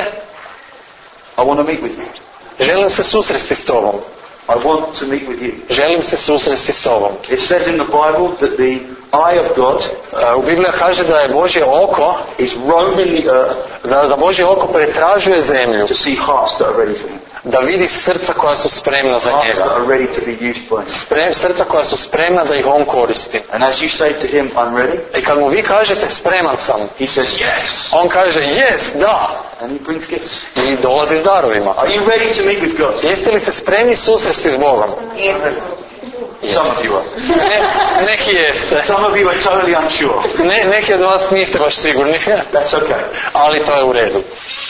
I want to meet with you. Želim se susresti s tobom. I want to meet with you. Želim se susresti s tobom. It says in the Bible that the eye of God, uh, u Bibliji kaže da je Božje oko is roaming the earth, da, da Božje oko pretražuje zemlju, to see hearts that are ready for Him. Da vidi srca koja su spremna za Hearts njega. that are ready to be used by Him. Sprem, srca koja su spremna da ih On koristi. And as you say to Him, I'm ready, I kad mu vi kažete spreman sam, He says yes. On kaže yes, da. And He brings gifts. I dolazi s darovima. Are you ready to meet with God? Jeste li se spremni susresti s Bogom? Yes. Some of you are. Ne, neki jeste. Some of you are totally unsure. Ne, neki od vas niste baš sigurni. That's okay. Ali to je u redu.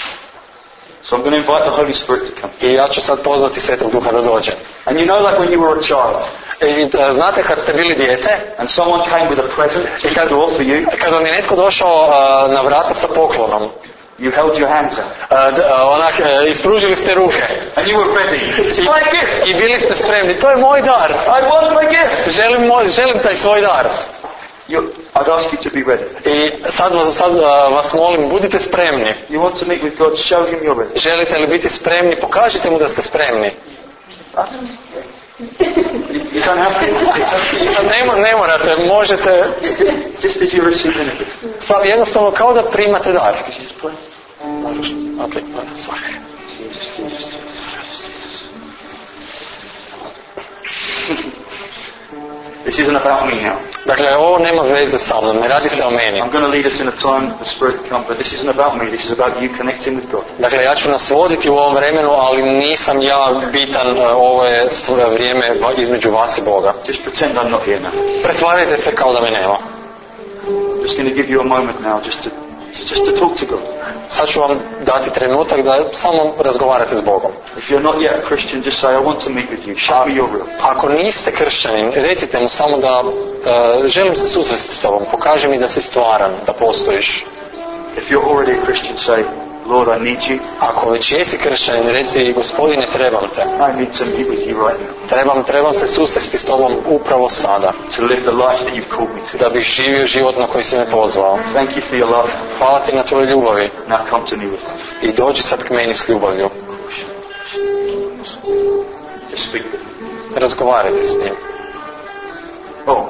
So I'm going to invite the Holy Spirit to come. I ja ću sad pozvati Svetog Duha da dođe. And you know, like when you were a child, I uh, znate kad ste bili dijete, and someone came with a present to the door for you, kad vam je netko došao uh, na vrata sa poklonom, you held your hands up. Uh, d- uh, onak, uh, ispružili ste ruke. And you were ready. It's my gift. I bili ste spremni. To je moj dar. I want my gift. Želim, moj, želim taj svoj dar. You, I'd ask you to be ready. I sad, vas, sad uh, vas molim, budite spremni. You want to meet with God, show Him you're ready. Želite li biti spremni? Pokažite mu da ste spremni. Huh? You don't have to. Ne, mo- ne morate, možete. Just as you receive a gift. Sad jednostavno kao da primate dar. Just play. Ok, sorry. Jesus, Jesus, Jesus. This isn't about me now. Dakle, ovo nema veze sa mnom, ne radi se o meni. I'm going to lead us in a time for the Spirit to come, but this isn't about me. This is about you connecting with God. Dakle, ja ću nas voditi u ovom vremenu, ali nisam ja bitan, ovo je vrijeme između vas i Boga. Just pretend I'm not here now. Pretvarajte se kao da me nema. Just going to give you a moment now just to, just to talk to God. Sad ću vam dati trenutak da samo razgovarate s Bogom. If you're not yet a Christian, just say, I want to meet with you. Show me you're real. Ako niste kršćanin, recite mu samo da uh, želim se susresti s tobom. Pokaži mi da si stvaran, da postojiš. If you're already a Christian, say, Lord, I need you. Ako već jesi kršćanin, reci, Gospodine, trebam te. I need to meet with you right now. Trebam, trebam se susresti s tobom upravo sada. To live the life that you've called me to. Da bih živio život na koji si me pozvao. Thank you for your love. Hvala ti na tvojoj ljubavi. Now come to me with love. I dođi sad k meni s ljubavlju. Just speak to me. Razgovarajte s njim. Oh.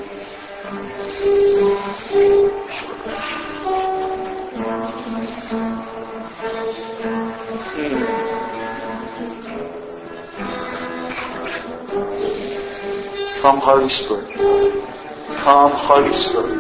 Come, Holy Spirit. Come, Holy Spirit.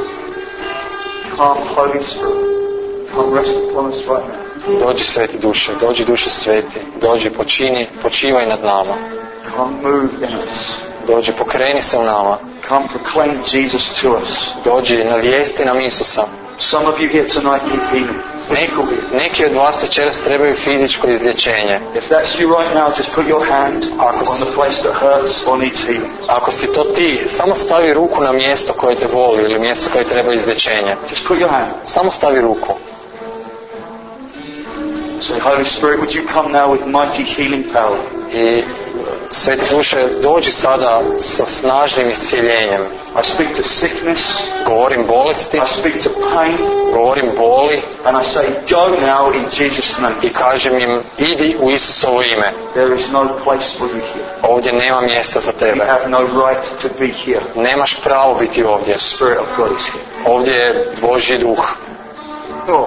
Come, Holy Spirit. Come rest upon us right now. Dođi Sveti Duše, dođi Duše Sveti, dođi počini, počivaj nad nama. Come move in us. Dođi pokreni se u nama. Come proclaim Jesus to us. Dođi navijesti nam Isusa. Some of you here tonight need healing. Neki, neki od vas večeras trebaju fizičko izlječenje. If that's you right now, just put your hand on the place that hurts or needs healing. Ako si to ti, samo stavi ruku na mjesto koje te boli ili mjesto koje treba izlječenje. Just put your hand. Samo stavi ruku. Say, Holy Spirit, would you come now with mighty healing power? I Sveti Duše, dođi sada sa snažnim iscjeljenjem. I speak to sickness. Govorim bolesti, I speak to pain. govorim boli And I say, go now in Jesus' name. i kažem im, idi u Isusovo ime. There is no place for you here. Ovdje nema mjesta za You tebe. have no right to be here. Nemaš pravo biti ovdje. The Spirit of God is here. Ovdje je Božji duh. Oh.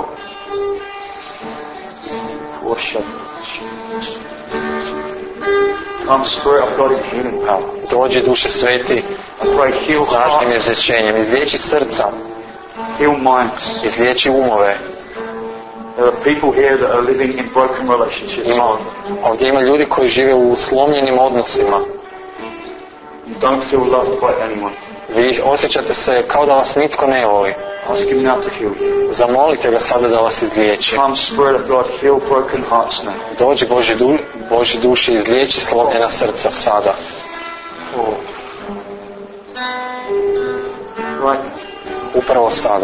Worship. Come, Spirit of God in healing power. Dođi, Duše Sveti, I pray, heal snažnim hearts, izlječenjem. Izliječi srca, heal minds. izliječi umove. There are people here that are living in broken relationships. Ima, ovdje ima ljudi koji žive u slomljenim odnosima. You don't feel loved by anyone. Vi osjećate se kao da vas nitko ne voli. Ask Him now to heal you. Zamolite ga sada da vas izliječi. Come, Spirit of God, heal broken hearts now. Dođi Božji, du, Božji duši, izliječi slomljena srca sada. Oh. Right. Upravo sada.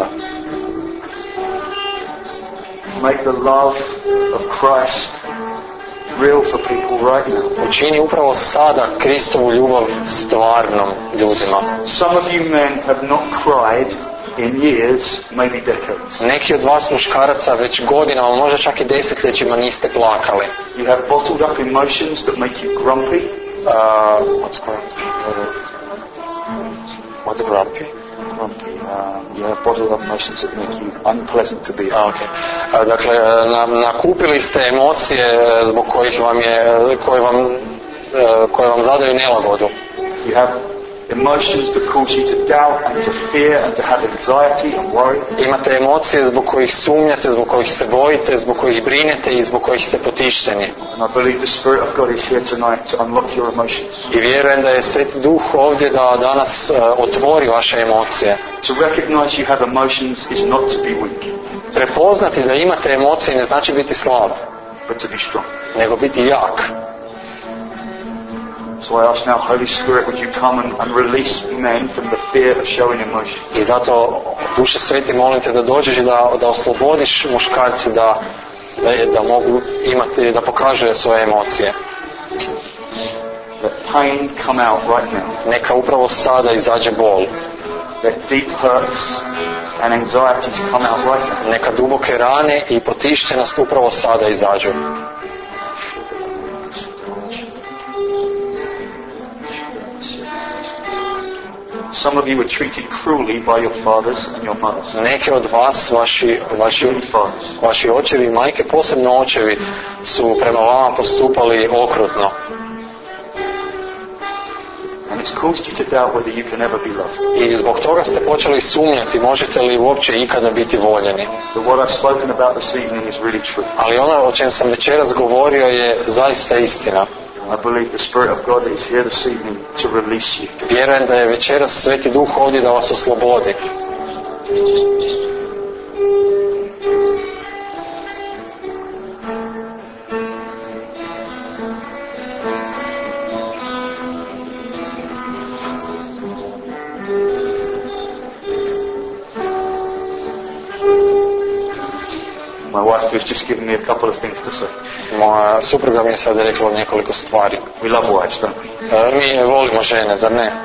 Make the love of Christ real for people right now. Učini upravo sada Kristovu ljubav stvarnom ljudima. Some of you men have not cried in years, maybe decades. Neki od vas muškaraca već godinama, možda čak i desetljećima niste plakali. You have bottled up emotions that make you grumpy. Uh, what's grumpy? What's grumpy? Grumpy. Uh, you have bottled up emotions that make you unpleasant to be A, around. okay. A, dakle, na, nakupili ste emocije zbog kojih vam je, koje vam, koje vam zadaju nelagodu. You have emotions that cause you to doubt and to fear and to have anxiety and worry. Imate emocije zbog kojih sumnjate, zbog kojih se bojite, zbog kojih brinete i zbog kojih ste potišteni. And I believe the Spirit of God is here tonight to unlock your emotions. I vjerujem da je Sveti Duh ovdje da danas uh, otvori vaše emocije. To recognize you have emotions is not to be weak, Prepoznati da imate emocije ne znači biti slab, but to be strong. nego biti jak. So I ask now, Holy Spirit, would you come and, and release men from the fear of showing emotion? I zato, Duše Sveti, molim te da dođeš i da, da oslobodiš muškarce da, da, da mogu imati, da pokaže svoje emocije. Let pain come out right now. Neka upravo sada izađe bol. Let deep hurts and anxieties come out right now. Neka duboke rane i potištenost upravo sada izađu. Some of you were treated cruelly by your fathers and your mothers. Neki od vas, vaši, vaši, Particularly fathers. vaši očevi i majke, posebno očevi, su prema vama postupali okrutno. And it's caused you to doubt whether you can ever be loved. I zbog toga ste počeli sumnjati možete li uopće ikada biti voljeni. But what I've spoken about this evening is really true. Ali ono o čem sam večeras govorio je zaista istina. I believe the Spirit of God is here this evening to release you. Vjerujem da je večeras Sveti Duh ovdje da vas oslobodi. My wife has just given me a couple of things to say. Moja supruga mi je sad rekla nekoliko stvari. We love wives, don't we? E, Mi volimo žene, zar ne?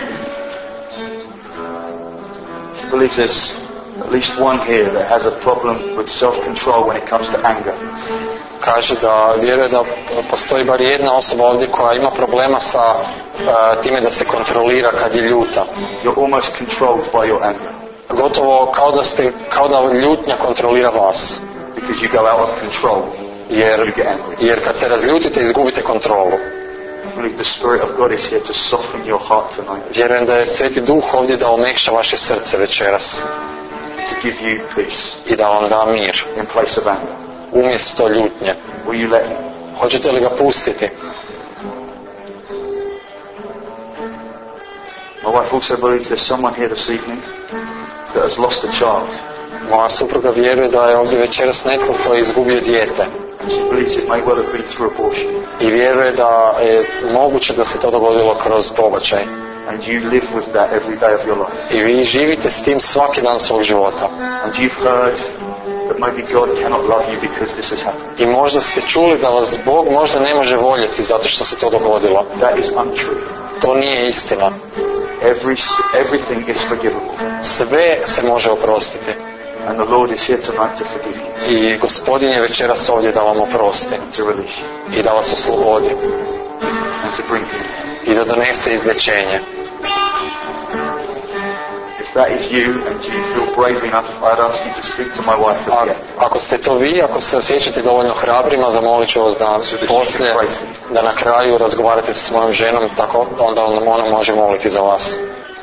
She believes there's at least one here that has a problem with self-control when it comes to anger. Kaže da vjeruje da postoji bar jedna osoba ovdje koja ima problema sa uh, time da se kontrolira kad je ljuta. You're almost controlled by your anger Gotovo kao da, ste, kao da ljutnja kontrolira vas. because you go out of control. Jer, You get angry. jer kad se razljutite izgubite kontrolu. I believe the Spirit of God is here to soften your heart tonight, Vjerujem da je Sveti Duh ovdje da omekša vaše srce večeras to give you peace i da vam da mir in place of anger. umjesto ljutnje. Will you let Him? Hoćete li ga pustiti? My wife also believes there's someone here this evening that has lost a child. Moja supruga vjeruje da je ovdje večeras netko koji je izgubio dijete. And she believes it may well have been through abortion. I vjeruje da je moguće da se to dogodilo kroz pobačaj. And you live with that every day of your life. I vi živite s tim svaki dan svog života. And you've heard that maybe God cannot love you because this has happened. I možda ste čuli da vas Bog možda ne može voljeti zato što se to dogodilo. That is untrue. To nije istina. Every, everything is forgivable. Sve se može oprostiti. And the Lord is here tonight to forgive you. I Gospodin je večeras ovdje da vam oprosti. To release you. I da vas oslobodi. And to bring you. I da donese izlječenje. If that is you and you feel brave enough, I'd ask you to speak to my wife A, again. ako ste to vi, ako se osjećate dovoljno hrabrima, zamolit ću vas da poslije, da na kraju razgovarate sa svojom ženom, tako onda ona može moliti za vas.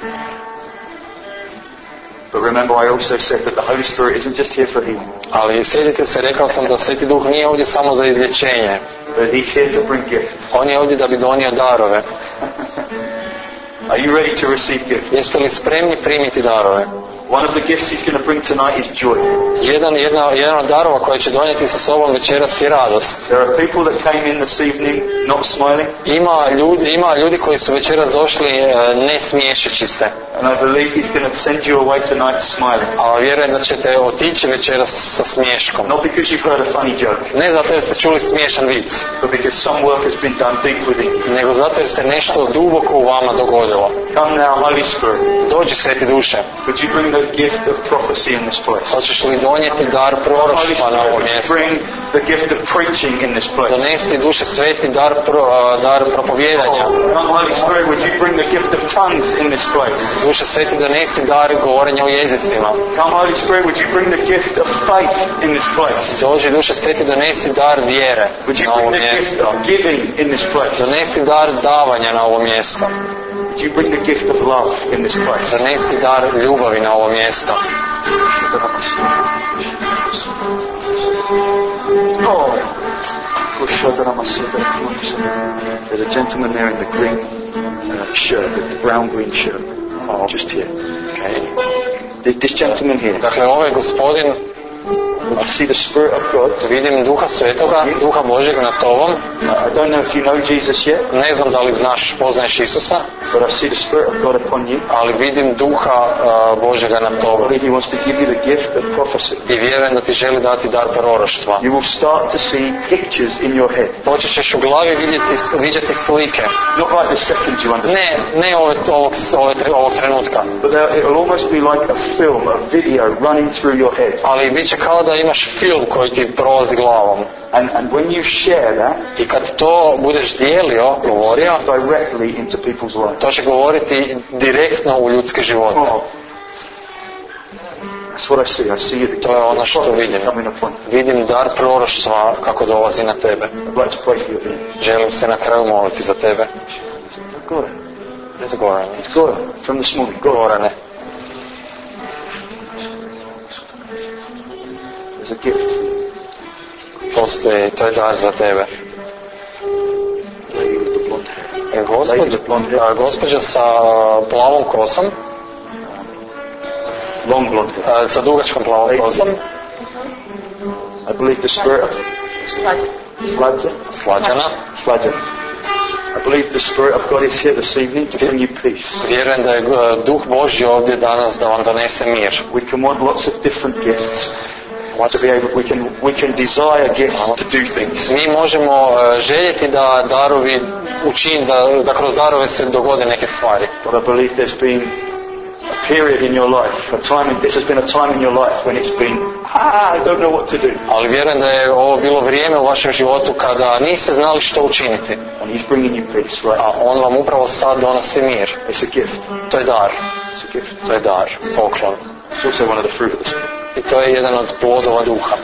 But remember, I also said that the Holy Spirit isn't just here for healing. Ali sjetite se, rekao sam da Sveti Duh nije ovdje samo za izlječenje. But He's here to bring gifts. On je ovdje da bi donio darove. Are you ready to receive gifts? Jeste li spremni primiti darove? One of the gifts He's going to bring tonight is joy. Jedan, jedna, jedan od darova koji će donijeti sa sobom večeras je radost. There are people that came in this evening not smiling. Ima ljudi, ima ljudi koji su večeras došli ne smiješeći se. And I believe He's going to send you away tonight smiling. A vjerujem da ćete otići večeras sa smiješkom. Not because you've heard a funny joke. Ne zato jer ste čuli smiješan vic. But because some work has been done deep within you. Nego zato jer se nešto duboko u vama dogodilo. Come now, Holy Spirit. Dođi, Sveti Duše. Could you bring the gift of prophecy in this place? Hoćeš li donijeti dar proroštva na ovo mjesto? Bring the gift of preaching in this place. Donesi, Duše Sveti, dar, pro, dar propovijedanja. Come, Holy Spirit, would you bring the gift of tongues in this place? Duše Sveti, donesi dar govorenja u jezicima. Come, Holy Spirit, would you bring the gift of faith in this place? Dođi, Duše Sveti, donesi dar vjere Would you na ovo bring the gift mjesto. of giving in this place? Donesi dar davanja na ovo mjesto. Would you bring the gift of love in this place? Donesi dar ljubavi na ovo mjesto. Oh. There's a gentleman there in the green uh, shirt, the brown green shirt. Oh, just here. Okay. This, this gentleman here. Dakle, ovaj gospodin, I see the Spirit of God. vidim Duha Svetoga, Duha Božeg nad tobom. I don't know if you know Jesus yet, Ne znam da li znaš, poznaješ Isusa, but I see the Spirit of God upon you. ali vidim Duha uh, Božega nad I tobom. believe He wants to give you the gift of prophecy. I vjerujem da ti želi dati dar proroštva. You will start to see pictures in your head. Počet ćeš u glavi vidjeti, vidjeti slike. Not right this second, you understand? Ne, ne ovog, ovog, ovog, ovog trenutka. But there, it will almost be like a film, a video running through your head. Ali bit će kao da imaš film koji ti prolazi glavom. And, and when you share that, I kad to budeš dijelio, govorio, directly into people's lives. to će govoriti direktno u ljudske živote. Oh. That's what I see. I see the To je ono što vidim. coming upon you. Vidim dar proroštva kako dolazi na tebe. I'd like to pray for you again. Želim se na kraju moliti za tebe. God, It's Goran. it's God from this morning. God, Gorane. there's a gift. Postoji, to je dar za tebe. Lady with the blonde hair. E, Gospođa, a, gospođa sa plavom kosom, Long blonde hair. a, sa dugačkom plavom kosom, I believe the Spirit of Slađa. slađana. Slađa. I believe the Spirit of God is here this evening to bring you peace. Vjerujem da je a, Duh Božji ovdje danas da vam donese mir. We can want lots of different gifts. To be able, we can we can desire gifts to do things. Mi možemo a, željeti da darovi učin, da, da kroz darove se dogode neke stvari. But I believe there's been a period in your life, a time. In, this has been a time in your life when it's been, ah, I don't know what to do. Ali vjerujem da je ovo bilo vrijeme u vašem životu kada niste znali što učiniti. And He's bringing you peace, right? A on vam upravo sad donosi mir. It's a gift. To je dar. It's a gift. To je dar. Poklon. It's also one of the fruit of the Spirit. I to je jedan od plodova duha.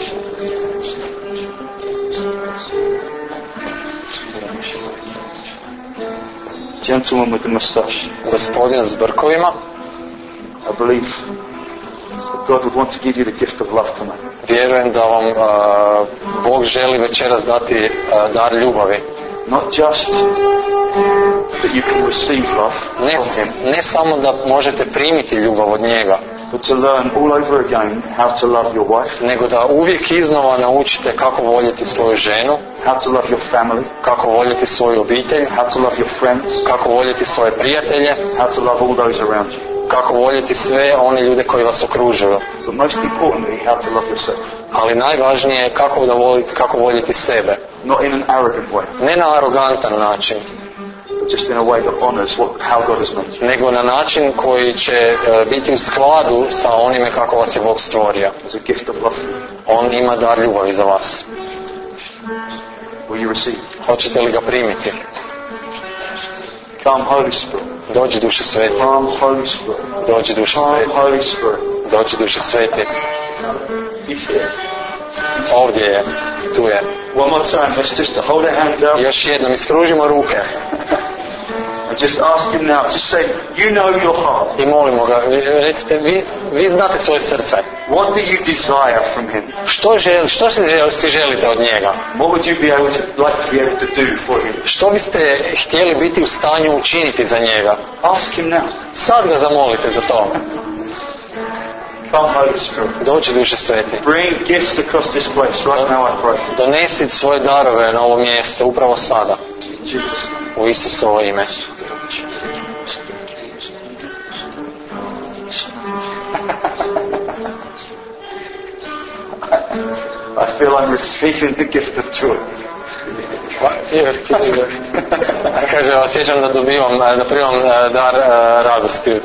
Gentleman with the mustache. Gospodin s brkovima, I believe that God would want to give you the gift of love tonight. vjerujem da vam a, Bog želi večeras dati a, dar ljubavi. Not just that you can receive love Ne, from Him, ne samo da možete primiti ljubav od njega, but to learn all over again how to love your wife, nego da uvijek iznova naučite kako voljeti svoju ženu, how to love your family, kako voljeti svoju obitelj, how to love your friends, kako voljeti svoje prijatelje how to love all those around you. kako voljeti sve one ljude koji vas okružuju. But most importantly, how to love yourself. Ali najvažnije je kako, da voljeti, kako voljeti sebe. Not in an arrogant way. Ne na arogantan način, But just in a way that honors what, how God has made you. nego na način koji će uh, biti u skladu sa onime kako vas je Bog stvorio. As a gift of love. On ima dar ljubavi za vas. Will you receive? Hoćete li ga primiti? Come, Holy Spirit. Dođi Duše Sveti. Come, Holy Spirit. Dođi Duše Come, Sveti. Holy Spirit. Dođi Duše Sveti. He's here. Ovdje je. Tu je. One more time. Let's just hold our hands out. Još jednom ispružimo ruke. And just ask him now. Just say, you know your heart. I molimo ga. Recite, vi, vi znate svoje srce. What do you desire from him? Što, želi, što si, želi, si želite od njega? What would you be able to, like to be able to do for him? Što biste htjeli biti u stanju učiniti za njega? Ask him now. Sad ga zamolite za to. Come, Holy Spirit. Dođi Duše Sveti. Bring gifts across this place right now, I pray. Donesi svoje darove na ovo mjesto, upravo sada. In Jesus' name. U Isusovo ime. I feel I'm receiving the gift of joy. Kaže, osjećam da dobivam, da primam dar radosti.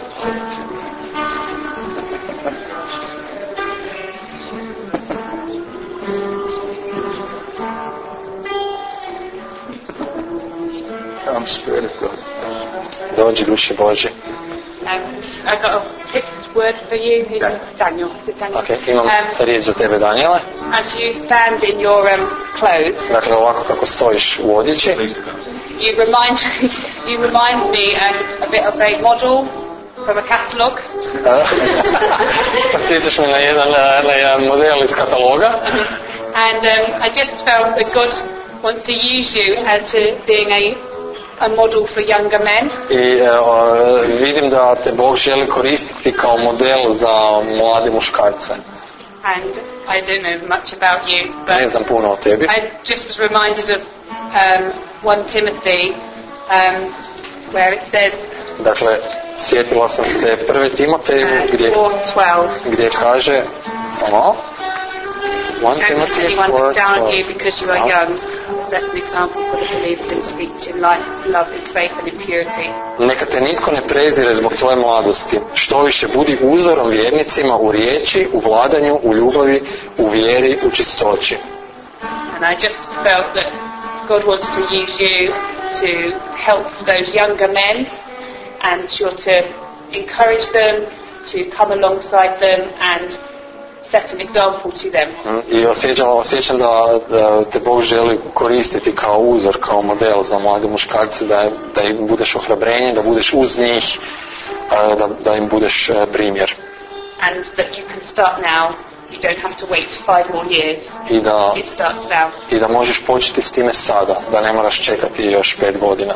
Come, Spirit of God. Dođi Duši Boži. Um, I've got a quick word for you. Is Dan- Daniel. Is it Daniel? Ok, imam Um, riječ za tebe, Daniele. as you stand in your um, clothes, Dakle, ovako kako stojiš u odjeći, you remind you remind me um, a bit of a model from a catalogue. podsjećaš me na jedan, na jedan model iz kataloga. And um, I just felt that God wants to use you as to being a, a model for younger men. I e, o, vidim da te Bog želi koristiti kao model za mlade muškarce. And I don't know much about you, Ne but znam puno o tebi. I just was reminded of um, First Timothy, um, where it says Dakle, sjetila sam se prve Timoteju uh, gdje, four twelve. gdje kaže, samo, First Don't let Timothy anyone four look down on you twelve. because you are young. Set an example for the believers in speech, in life, love, in faith, and in purity. Neka te nitko ne prezire zbog tvoje mladosti. Što više budi uzorom vjernicima u riječi, u vladanju, u ljubavi, u vjeri, u čistoći. And I just felt that God wants to use you to help those younger men, and you're to encourage them, to come alongside them, and set an example to them. I osjećam, osjećam da, da te Bog želi koristiti kao uzor, kao model za mlade muškarce, da, da im budeš ohrabrenje, da budeš uz njih, da, da im budeš primjer. And that you can start now. You don't have to wait five more years. I da, It starts now. I da možeš početi s time sada, da ne moraš čekati još pet godina.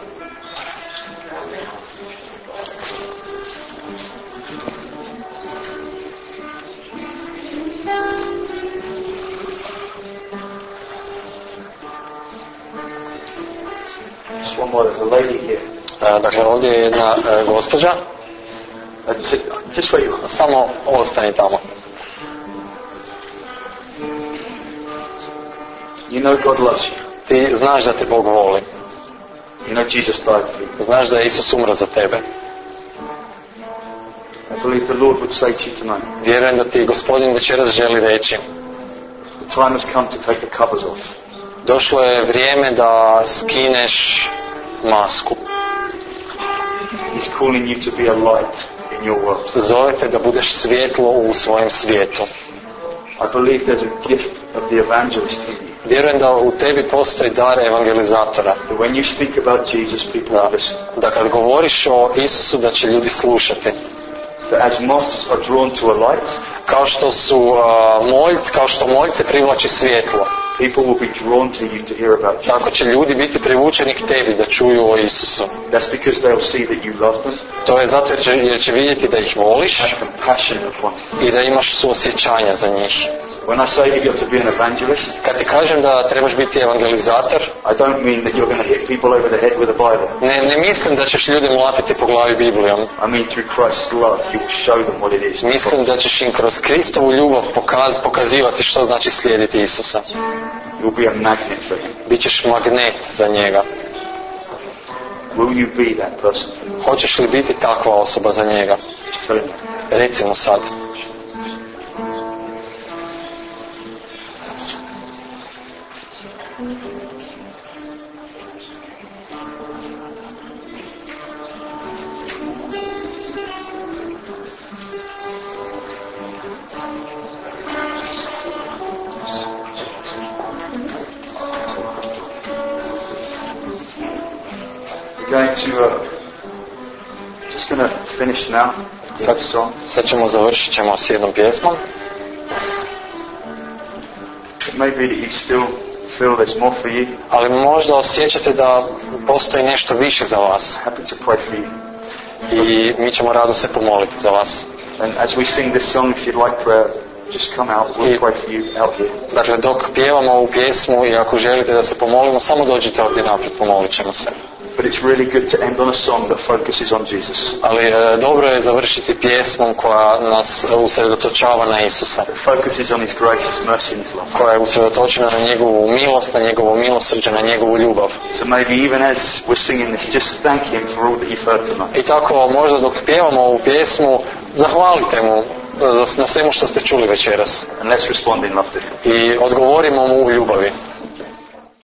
Just one more. There's a lady here. E, Dakle, ovdje je jedna e, gospođa, Uh, just, just where you are. samo ostani tamo. You know God loves you. Ti znaš da te Bog voli, You know Jesus died for you. znaš da je Isus umro za tebe. I believe the Lord would say to you tonight, Vjerujem da ti Gospodin večeras želi reći, the time has come to take the covers off. došlo je vrijeme da skineš masku. He's calling you to be a light in your world. Zove te da budeš svjetlo u svojem svijetu. I believe there's a gift of the evangelist in you. Vjerujem da u tebi postoji dar evangelizatora. That when you speak about Jesus, people Da, will listen. da kad govoriš o Isusu da će ljudi slušati. That as moths are drawn to a light, Kao što su uh, moljci, kao što moljce privlači svjetlo. people will be drawn to you to hear about Jesus. Tako će ljudi biti privučeni k tebi da čuju o Isusu. That's because they'll see that you love them, To je zato jer će, jer će vidjeti da ih voliš have compassion upon them. i da imaš suosjećanja za njih. When I say you've got to be an evangelist, Kad ti kažem da trebaš biti evangelizator, I don't mean that you're going to hit people over the head with a Bible. ne, ne mislim da ćeš ljudi mlatiti po glavi Biblijom. I mean through Christ's love, you will show them what it is. Mislim da ćeš im kroz Kristovu ljubav pokaz, pokazivati što znači slijediti Isusa. You'll be a magnet for him. Bićeš magnet za njega. Will you be that person? Hoćeš li biti takva osoba za njega? Just tell him. Recimo sad. Going to, uh, just going to finish now with that song. Sad ćemo završit ćemo s jednom pjesmom. It may be that you still feel there's more for you. Ali možda osjećate da postoji nešto više za vas. Happy to pray for you. I mi ćemo rado se pomoliti za vas. And as we sing this song, if you'd like prayer, just come out. We'll pray for you out here. Dakle, dok pjevamo ovu pjesmu i ako želite da se pomolimo, samo dođite ovdje naprijed, pomolit ćemo se. But it's really good to end on a song that focuses on Jesus. Ali e, dobro je završiti pjesmom koja nas usredotočava na Isusa. That focuses on His grace, His mercy and His love. Koja je usredotočena na njegovu milost, na njegovo milosrđe, na njegovu ljubav. So maybe even as we're singing this, just thank Him for all that you've heard tonight. I tako možda dok pjevamo ovu pjesmu, zahvalite mu na svemu što ste čuli večeras. And let's respond in love to Him. I odgovorimo mu u ljubavi.